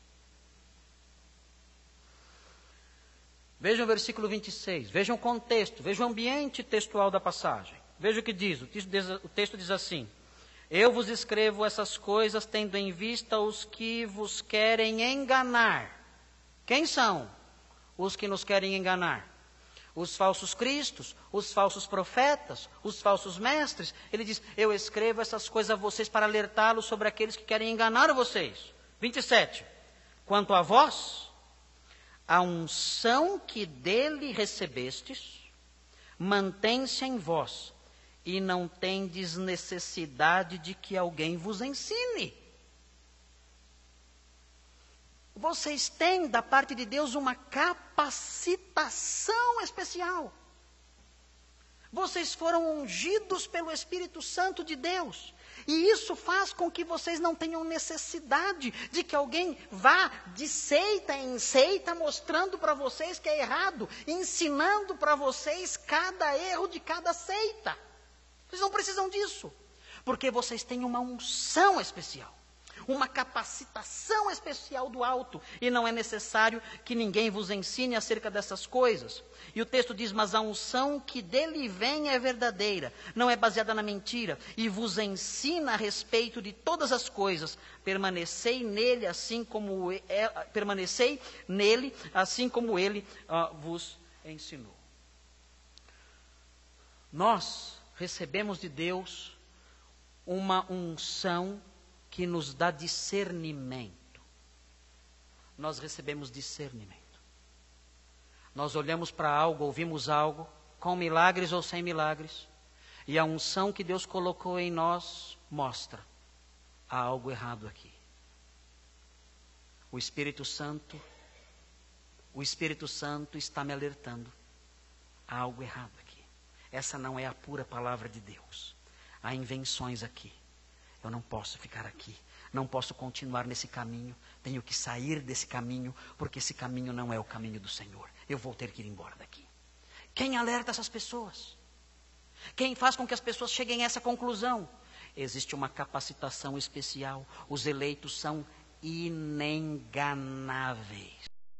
Vejam o versículo vinte e seis, vejam o contexto, vejam o ambiente textual da passagem. Veja o que diz, o texto diz, o texto diz assim, Eu vos escrevo essas coisas tendo em vista os que vos querem enganar. Quem são os que nos querem enganar? Os falsos cristos, os falsos profetas, os falsos mestres. Ele diz, eu escrevo essas coisas a vocês para alertá-los sobre aqueles que querem enganar vocês. vinte e sete. Quanto a vós, a unção que dele recebestes, mantém-se em vós, e não tendes necessidade de que alguém vos ensine. Vocês têm da parte de Deus uma capacitação especial. Vocês foram ungidos pelo Espírito Santo de Deus. E isso faz com que vocês não tenham necessidade de que alguém vá de seita em seita mostrando para vocês que é errado, ensinando para vocês cada erro de cada seita. Vocês não precisam disso, porque vocês têm uma unção especial, uma capacitação especial do alto, e não é necessário que ninguém vos ensine acerca dessas coisas. E o texto diz, mas a unção que dele vem é verdadeira, não é baseada na mentira, e vos ensina a respeito de todas as coisas. Permanecei nele assim como é, permanecei nele assim como ele uh, vos ensinou. Nós recebemos de Deus uma unção que nos dá discernimento. Nós recebemos discernimento. Nós olhamos para algo, ouvimos algo, com milagres ou sem milagres, e a unção que Deus colocou em nós mostra, há algo errado aqui. O Espírito Santo, o Espírito Santo está me alertando, há algo errado aqui. Essa não é a pura palavra de Deus. Há invenções aqui. Eu não posso ficar aqui. Não posso continuar nesse caminho. Tenho que sair desse caminho, porque esse caminho não é o caminho do Senhor. Eu vou ter que ir embora daqui. Quem alerta essas pessoas? Quem faz com que as pessoas cheguem a essa conclusão? Existe uma capacitação especial. Os eleitos são inenganáveis.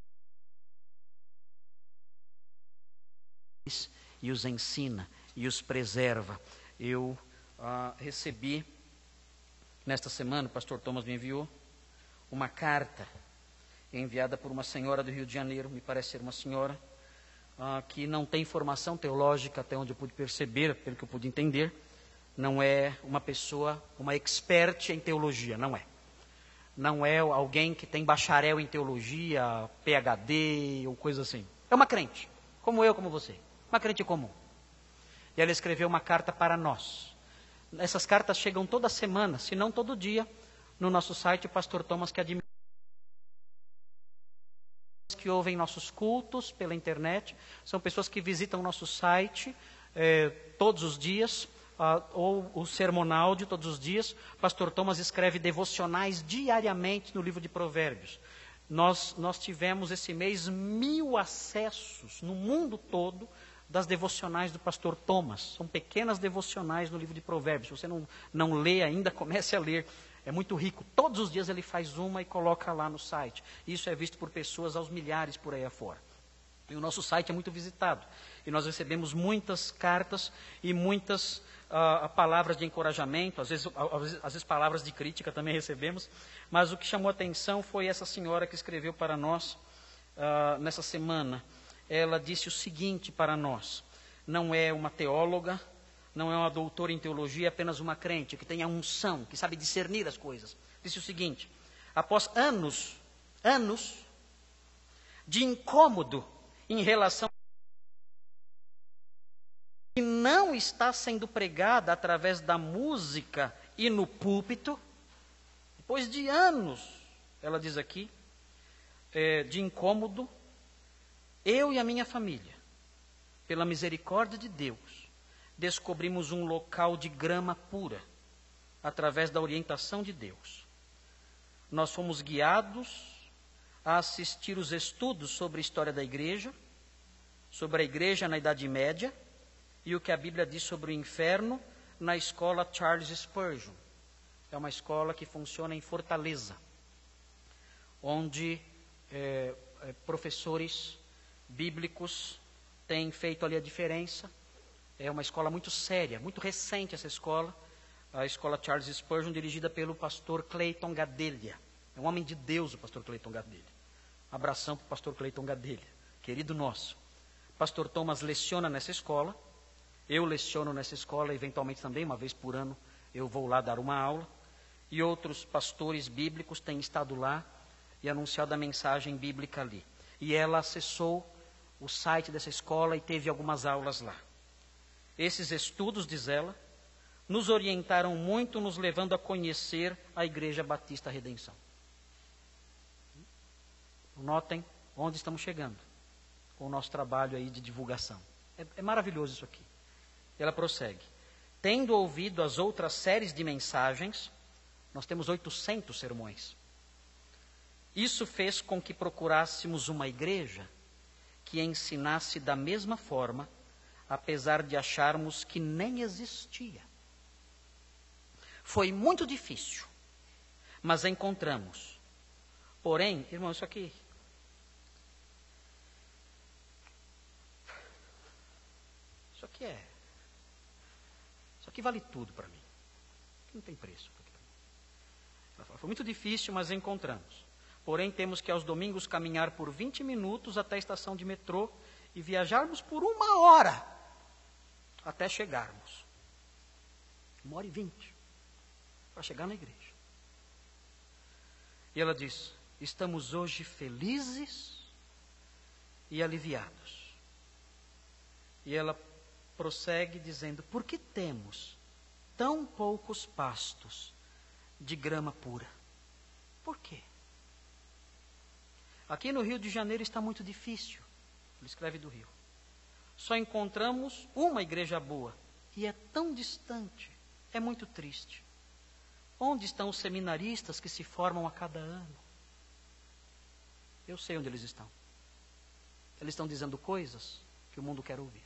E os ensina, e os preserva. Eu ah, recebi, nesta semana, o pastor Thomas me enviou, uma carta enviada por uma senhora do Rio de Janeiro, me parece ser uma senhora, ah, que não tem formação teológica, até onde eu pude perceber, pelo que eu pude entender, não é uma pessoa, uma expert em teologia, não é. Não é alguém que tem bacharel em teologia, P H D ou coisa assim. É uma crente, como eu, como você. Uma crente comum. E ela escreveu uma carta para nós. Essas cartas chegam toda semana, se não todo dia, no nosso site, o pastor Thomas que administra, que ouvem nossos cultos pela internet, são pessoas que visitam o nosso site eh, todos os dias, ah, ou o sermonáudio todos os dias. O pastor Thomas escreve devocionais diariamente no livro de Provérbios. Nós, nós tivemos esse mês mil acessos no mundo todo das devocionais do pastor Thomas. São pequenas devocionais no livro de Provérbios. Se você não, não lê ainda, comece a ler. É muito rico. Todos os dias ele faz uma e coloca lá no site. Isso é visto por pessoas aos milhares por aí afora. E o nosso site é muito visitado. E nós recebemos muitas cartas e muitas uh, palavras de encorajamento, às vezes, às, vezes, às vezes palavras de crítica também recebemos. Mas o que chamou a atenção foi essa senhora que escreveu para nós uh, nessa semana. Ela disse o seguinte para nós: não é uma teóloga, não é uma doutora em teologia, é apenas uma crente que tem a unção, que sabe discernir as coisas. Disse o seguinte: após anos, anos de incômodo em relação que não está sendo pregada através da música e no púlpito, depois de anos, ela diz aqui, é, de incômodo, eu e a minha família, pela misericórdia de Deus, descobrimos um local de grama pura, através da orientação de Deus. Nós fomos guiados a assistir os estudos sobre a história da igreja, sobre a igreja na Idade Média, e o que a Bíblia diz sobre o inferno na escola Charles Spurgeon. É uma escola que funciona em Fortaleza, onde é, é, professores bíblicos têm feito ali a diferença. É uma escola muito séria, muito recente essa escola, a escola Charles Spurgeon, dirigida pelo pastor Clayton Gadelha. É um homem de Deus, o pastor Clayton Gadelha. Abração para o pastor Clayton Gadelha, querido nosso. Pastor Thomas leciona nessa escola, eu leciono nessa escola, eventualmente também, uma vez por ano, eu vou lá dar uma aula, e outros pastores bíblicos têm estado lá e anunciado a mensagem bíblica ali. E ela acessou o site dessa escola e teve algumas aulas lá. Esses estudos, diz ela, nos orientaram muito, nos levando a conhecer a Igreja Batista Redenção. Notem onde estamos chegando com o nosso trabalho aí de divulgação. É, é maravilhoso isso aqui. Ela prossegue. Tendo ouvido as outras séries de mensagens, nós temos oitocentos sermões. Isso fez com que procurássemos uma igreja que ensinasse da mesma forma, apesar de acharmos que nem existia. Foi muito difícil, mas encontramos. Porém, irmão, isso aqui... Isso aqui é... Isso aqui vale tudo para mim. Não tem preço. Ela fala, foi muito difícil, mas encontramos. Porém, temos que aos domingos caminhar por vinte minutos até a estação de metrô e viajarmos por uma hora até chegarmos. Uma hora e vinte para chegar na igreja. E ela diz, estamos hoje felizes e aliviados. E ela prossegue dizendo, por que temos tão poucos pastos de grama pura? Por quê? Aqui no Rio de Janeiro está muito difícil. Ele escreve do Rio. Só encontramos uma igreja boa. E é tão distante. É muito triste. Onde estão os seminaristas que se formam a cada ano? Eu sei onde eles estão. Eles estão dizendo coisas que o mundo quer ouvir.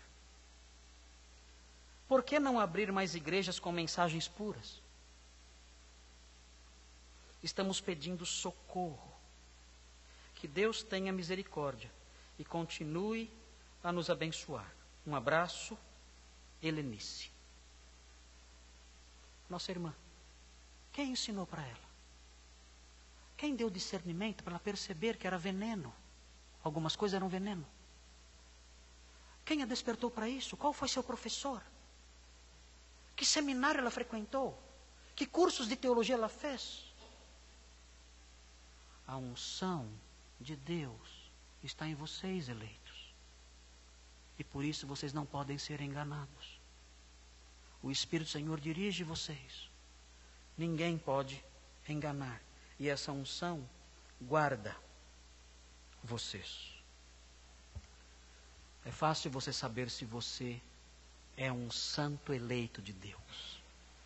Por que não abrir mais igrejas com mensagens puras? Estamos pedindo socorro. Que Deus tenha misericórdia e continue a nos abençoar. Um abraço, Helenice. Nossa irmã, quem ensinou para ela? Quem deu discernimento para ela perceber que era veneno? Algumas coisas eram veneno. Quem a despertou para isso? Qual foi seu professor? Que seminário ela frequentou? Que cursos de teologia ela fez? A unção de Deus está em vocês, eleitos. E por isso vocês não podem ser enganados. O Espírito do Senhor dirige vocês. Ninguém pode enganar. E essa unção guarda vocês. É fácil você saber se você é um santo eleito de Deus.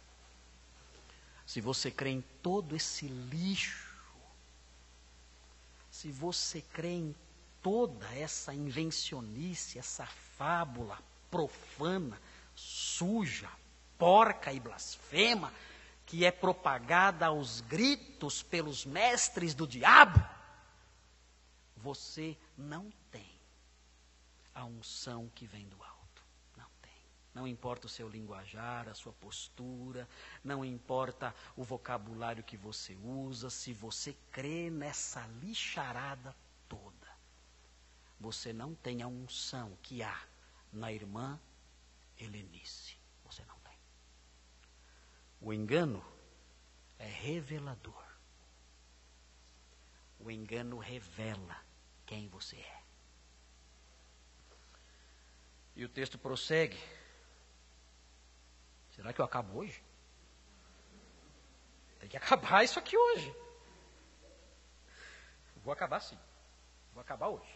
Se você crê em todo esse lixo, se você crê em toda essa invencionice, essa fábula profana, suja, porca e blasfema, que é propagada aos gritos pelos mestres do diabo, você não tem a unção que vem do alto. Não tem. Não importa o seu linguajar, a sua postura, não importa o vocabulário que você usa, se você crê nessa lixarada toda, você não tem a unção que há na irmã Helenice. Você não tem. O engano é revelador. O engano revela quem você é. E o texto prossegue. Será que eu acabo hoje? Tem que acabar isso aqui hoje. Vou acabar sim. Vou acabar hoje.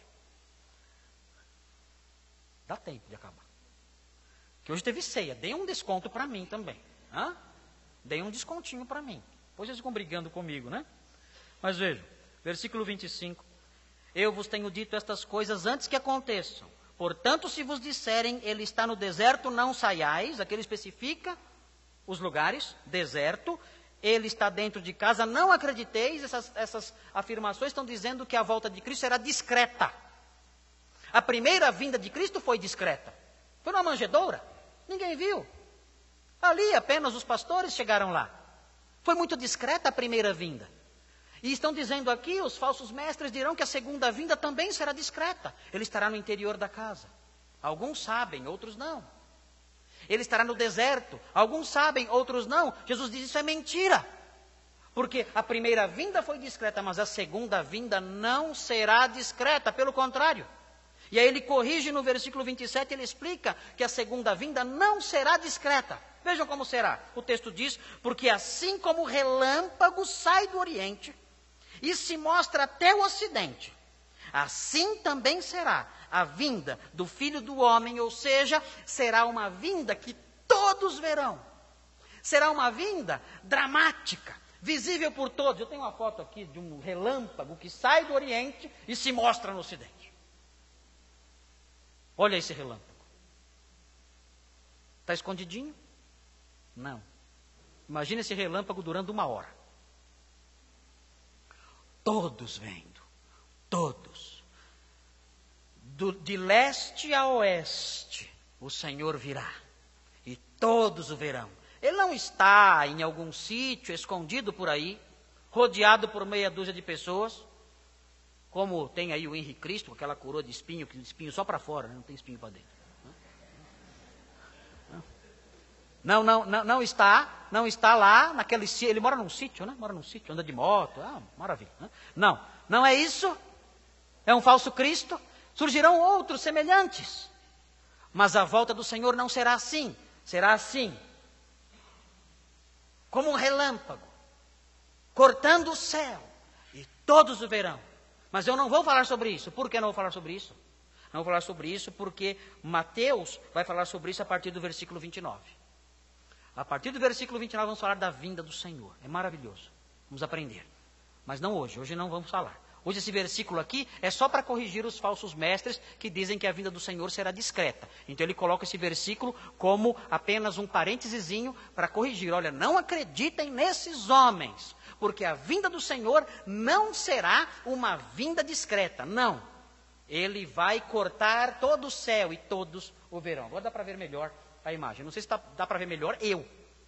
Dá tempo de acabar. Que hoje teve ceia. Dê um desconto para mim também. Hã? Dê um descontinho para mim. Depois vocês ficam brigando comigo, né? Mas vejam, versículo vinte e cinco. Eu vos tenho dito estas coisas antes que aconteçam. Portanto, se vos disserem, ele está no deserto, não saiais. Aqui ele especifica os lugares, deserto. Ele está dentro de casa, não acrediteis. Essas, essas afirmações estão dizendo que a volta de Cristo será discreta. A primeira vinda de Cristo foi discreta. Foi numa manjedoura. Ninguém viu. Ali apenas os pastores chegaram lá. Foi muito discreta a primeira vinda. E estão dizendo aqui, os falsos mestres dirão que a segunda vinda também será discreta. Ele estará no interior da casa. Alguns sabem, outros não. Ele estará no deserto. Alguns sabem, outros não. Jesus diz, isso é mentira. Porque a primeira vinda foi discreta, mas a segunda vinda não será discreta, pelo contrário. E aí ele corrige no versículo vinte e sete, ele explica que a segunda vinda não será discreta. Vejam como será. O texto diz, porque assim como o relâmpago sai do oriente e se mostra até o ocidente, assim também será a vinda do Filho do Homem, ou seja, será uma vinda que todos verão. Será uma vinda dramática, visível por todos. Eu tenho uma foto aqui de um relâmpago que sai do oriente e se mostra no ocidente. Olha esse relâmpago. Está escondidinho? Não. Imagina esse relâmpago durando uma hora. Todos vendo. Todos. Do, de leste a oeste, o Senhor virá. E todos o verão. Ele não está em algum sítio, escondido por aí, rodeado por meia dúzia de pessoas, como tem aí o Henrique Cristo, aquela coroa de espinho, que espinho só para fora, né? Não tem espinho para dentro. Não, não, não, não está, não está lá naquele sítio, ele mora num sítio, né? Mora num sítio, anda de moto, ah, maravilha. Né? Não, não é isso, é um falso Cristo, surgirão outros semelhantes, mas a volta do Senhor não será assim, será assim, como um relâmpago, cortando o céu, e todos o verão. Mas eu não vou falar sobre isso. Por que não vou falar sobre isso? Não vou falar sobre isso porque Mateus vai falar sobre isso a partir do versículo vinte e nove. A partir do versículo vinte e nove vamos falar da vinda do Senhor. É maravilhoso. Vamos aprender. Mas não hoje. Hoje não vamos falar. Hoje esse versículo aqui é só para corrigir os falsos mestres que dizem que a vinda do Senhor será discreta. Então ele coloca esse versículo como apenas um parêntesezinho para corrigir. Olha, não acreditem nesses homens, porque a vinda do Senhor não será uma vinda discreta. Não. Ele vai cortar todo o céu e todos o verão. Agora dá para ver melhor a imagem. Não sei se dá, dá para ver melhor eu.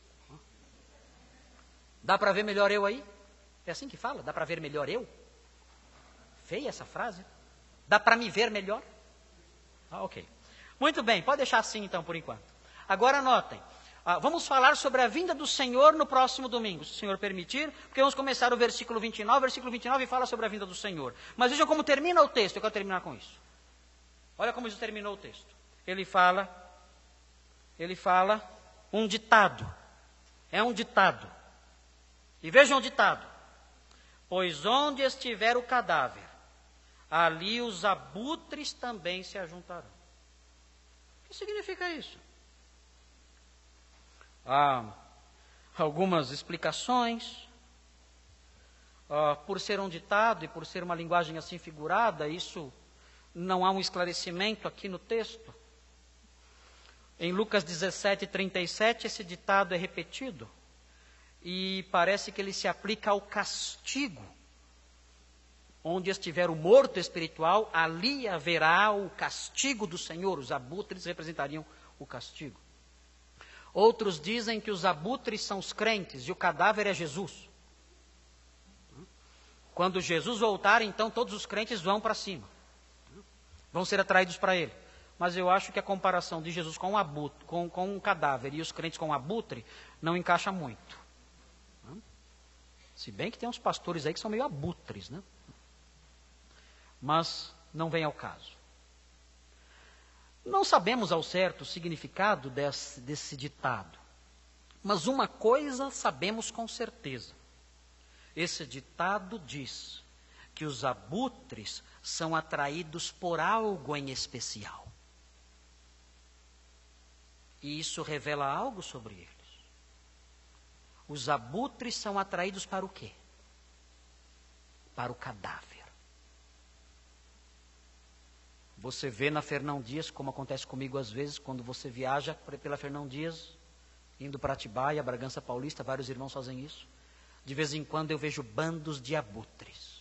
Dá para ver melhor eu aí? É assim que fala? Dá para ver melhor eu? Feia essa frase. Dá para me ver melhor? Ah, ok. Muito bem, pode deixar assim então por enquanto. Agora anotem. Ah, vamos falar sobre a vinda do Senhor no próximo domingo, se o Senhor permitir, porque vamos começar o versículo vinte e nove. O versículo vinte e nove fala sobre a vinda do Senhor. Mas vejam como termina o texto, eu quero terminar com isso. Olha como isso terminou o texto. Ele fala, ele fala um ditado. É um ditado. E vejam o ditado. Pois onde estiver o cadáver, ali os abutres também se ajuntarão. O que significa isso? Há algumas explicações. Ah, por ser um ditado e por ser uma linguagem assim figurada, isso não há um esclarecimento aqui no texto. Em Lucas dezessete, trinta e sete, esse ditado é repetido. E parece que ele se aplica ao castigo. Onde estiver o morto espiritual, ali haverá o castigo do Senhor. Os abutres representariam o castigo. Outros dizem que os abutres são os crentes e o cadáver é Jesus. Quando Jesus voltar, então todos os crentes vão para cima. Vão ser atraídos para ele. Mas eu acho que a comparação de Jesus com um, abutre, com, com um cadáver e os crentes com um abutre não encaixa muito. Se bem que tem uns pastores aí que são meio abutres, né? Mas não vem ao caso. Não sabemos ao certo o significado desse, desse ditado. Mas uma coisa sabemos com certeza. Esse ditado diz que os abutres são atraídos por algo em especial. E isso revela algo sobre eles. Os abutres são atraídos para o quê? Para o cadáver. Você vê na Fernão Dias, como acontece comigo às vezes, quando você viaja pela Fernão Dias, indo para Atibaia, Bragança Paulista, vários irmãos fazem isso. De vez em quando eu vejo bandos de abutres.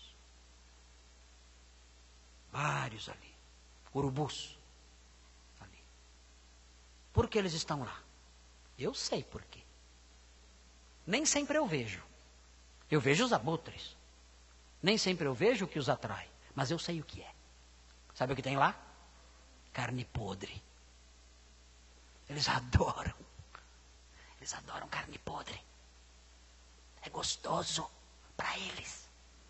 Vários ali. Urubus. Ali. Por que eles estão lá? Eu sei por quê. Nem sempre eu vejo. Eu vejo os abutres. Nem sempre eu vejo o que os atrai. Mas eu sei o que é. Sabe o que tem lá? Carne podre. Eles adoram. Eles adoram carne podre. É gostoso para eles.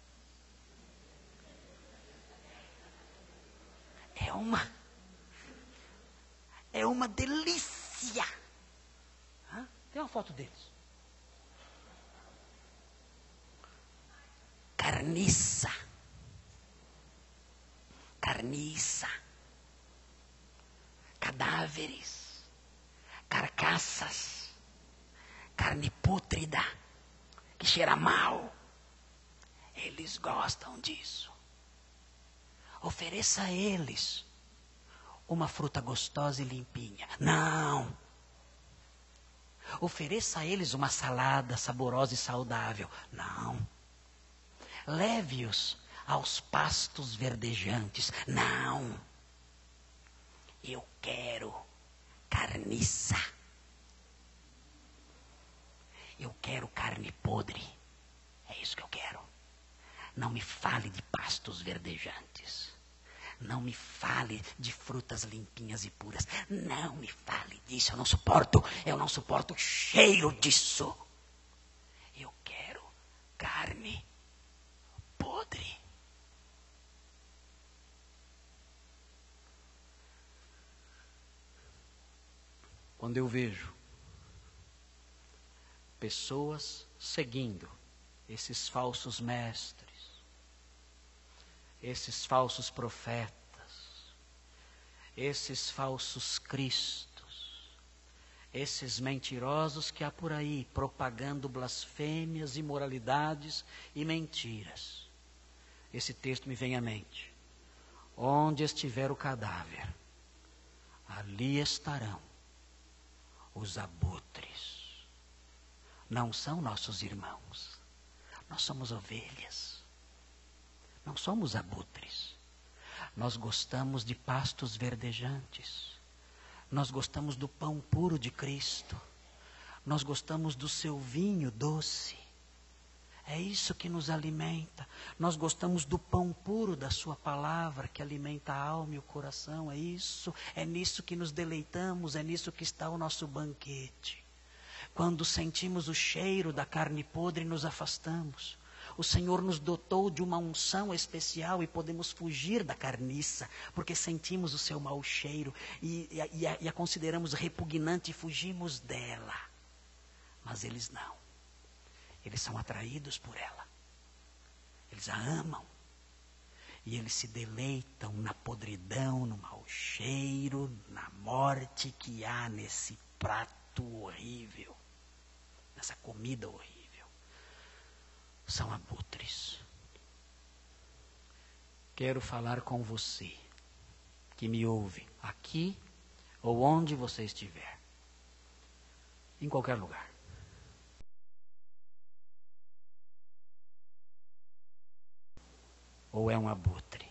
É uma... É uma delícia. Hã? Tem uma foto deles. Carniça. Carniça. Cadáveres. Carcaças. Carne pútrida. Que cheira mal. Eles gostam disso. Ofereça a eles uma fruta gostosa e limpinha. Não. Ofereça a eles uma salada saborosa e saudável. Não. Leve-os aos pastos verdejantes. Não. Eu quero carniça. Eu quero carne podre. É isso que eu quero. Não me fale de pastos verdejantes. Não me fale de frutas limpinhas e puras. Não me fale disso. Eu não suporto. Eu não suporto o cheiro disso. Eu quero carne podre. Quando eu vejo pessoas seguindo esses falsos mestres, esses falsos profetas, esses falsos cristos, esses mentirosos que há por aí propagando blasfêmias, imoralidades e mentiras. Esse texto me vem à mente. Onde estiver o cadáver, ali estarão os abutres. Não são nossos irmãos. Nós somos ovelhas. Não somos abutres. Nós gostamos de pastos verdejantes. Nós gostamos do pão puro de Cristo. Nós gostamos do seu vinho doce. É isso que nos alimenta. Nós gostamos do pão puro da sua palavra, que alimenta a alma e o coração. É isso, é nisso que nos deleitamos, é nisso que está o nosso banquete. Quando sentimos o cheiro da carne podre, nos afastamos. O Senhor nos dotou de uma unção especial e podemos fugir da carniça, porque sentimos o seu mau cheiro e, e, a, e a consideramos repugnante e fugimos dela. Mas eles não. Eles são atraídos por ela. Eles a amam. E eles se deleitam na podridão, no mau cheiro, na morte que há nesse prato horrível. Nessa comida horrível. São abutres. Quero falar com você, que me ouve, aqui ou onde você estiver. Em qualquer lugar. Ou é um abutre?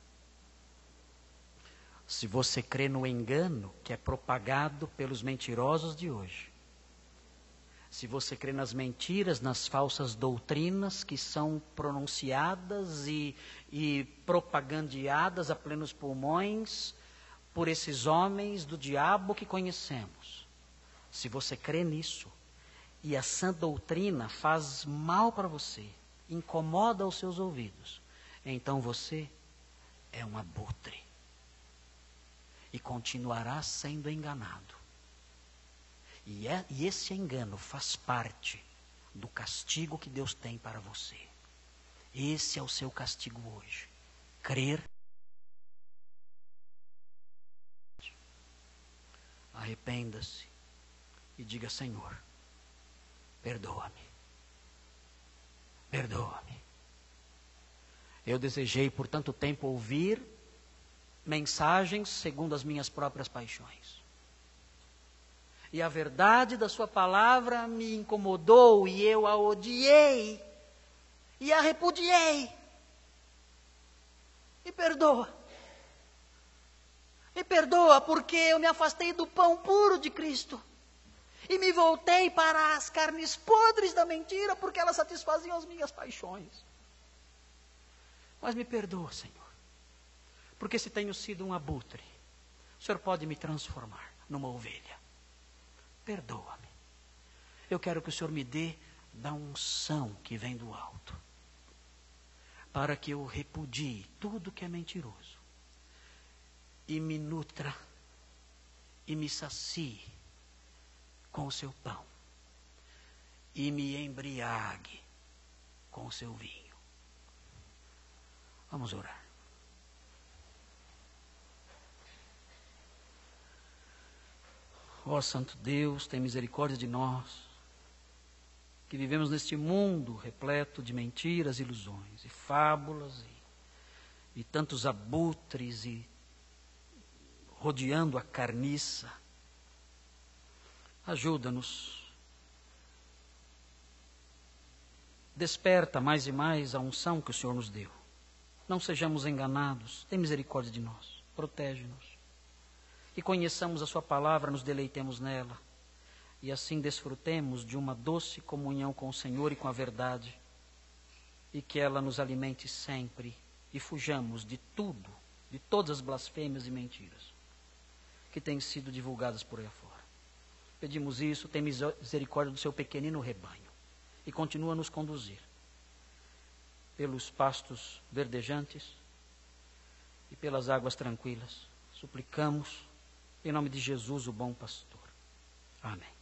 Se você crê no engano que é propagado pelos mentirosos de hoje, se você crê nas mentiras, nas falsas doutrinas que são pronunciadas e, e propagandeadas a plenos pulmões por esses homens do diabo que conhecemos, se você crê nisso e a sã doutrina faz mal para você, incomoda os seus ouvidos, então você é um abutre e continuará sendo enganado. E, é, e esse engano faz parte do castigo que Deus tem para você. Esse é o seu castigo hoje. Crer. Arrependa-se e diga: Senhor, perdoa-me. Perdoa-me. Eu desejei por tanto tempo ouvir mensagens segundo as minhas próprias paixões. E a verdade da sua palavra me incomodou e eu a odiei e a repudiei. Me perdoa. Me perdoa porque eu me afastei do pão puro de Cristo. E me voltei para as carnes podres da mentira, porque elas satisfaziam as minhas paixões. Mas me perdoa, Senhor, porque se tenho sido um abutre, o Senhor pode me transformar numa ovelha. Perdoa-me. Eu quero que o Senhor me dê da unção que vem do alto, para que eu repudie tudo que é mentiroso, e me nutra, e me sacie com o seu pão, e me embriague com o seu vinho. Vamos orar. Ó Santo Deus, tem misericórdia de nós, que vivemos neste mundo repleto de mentiras, ilusões e fábulas e, e tantos abutres e rodeando a carniça. Ajuda-nos. Desperta mais e mais a unção que o Senhor nos deu. Não sejamos enganados. Tem misericórdia de nós. Protege-nos. E conheçamos a sua palavra, nos deleitemos nela. E assim desfrutemos de uma doce comunhão com o Senhor e com a verdade. E que ela nos alimente sempre. E fujamos de tudo, de todas as blasfêmias e mentiras que têm sido divulgadas por aí afora. Pedimos isso, tem misericórdia do seu pequenino rebanho. E continua a nos conduzir pelos pastos verdejantes e pelas águas tranquilas. Suplicamos em nome de Jesus, o bom pastor. Amém.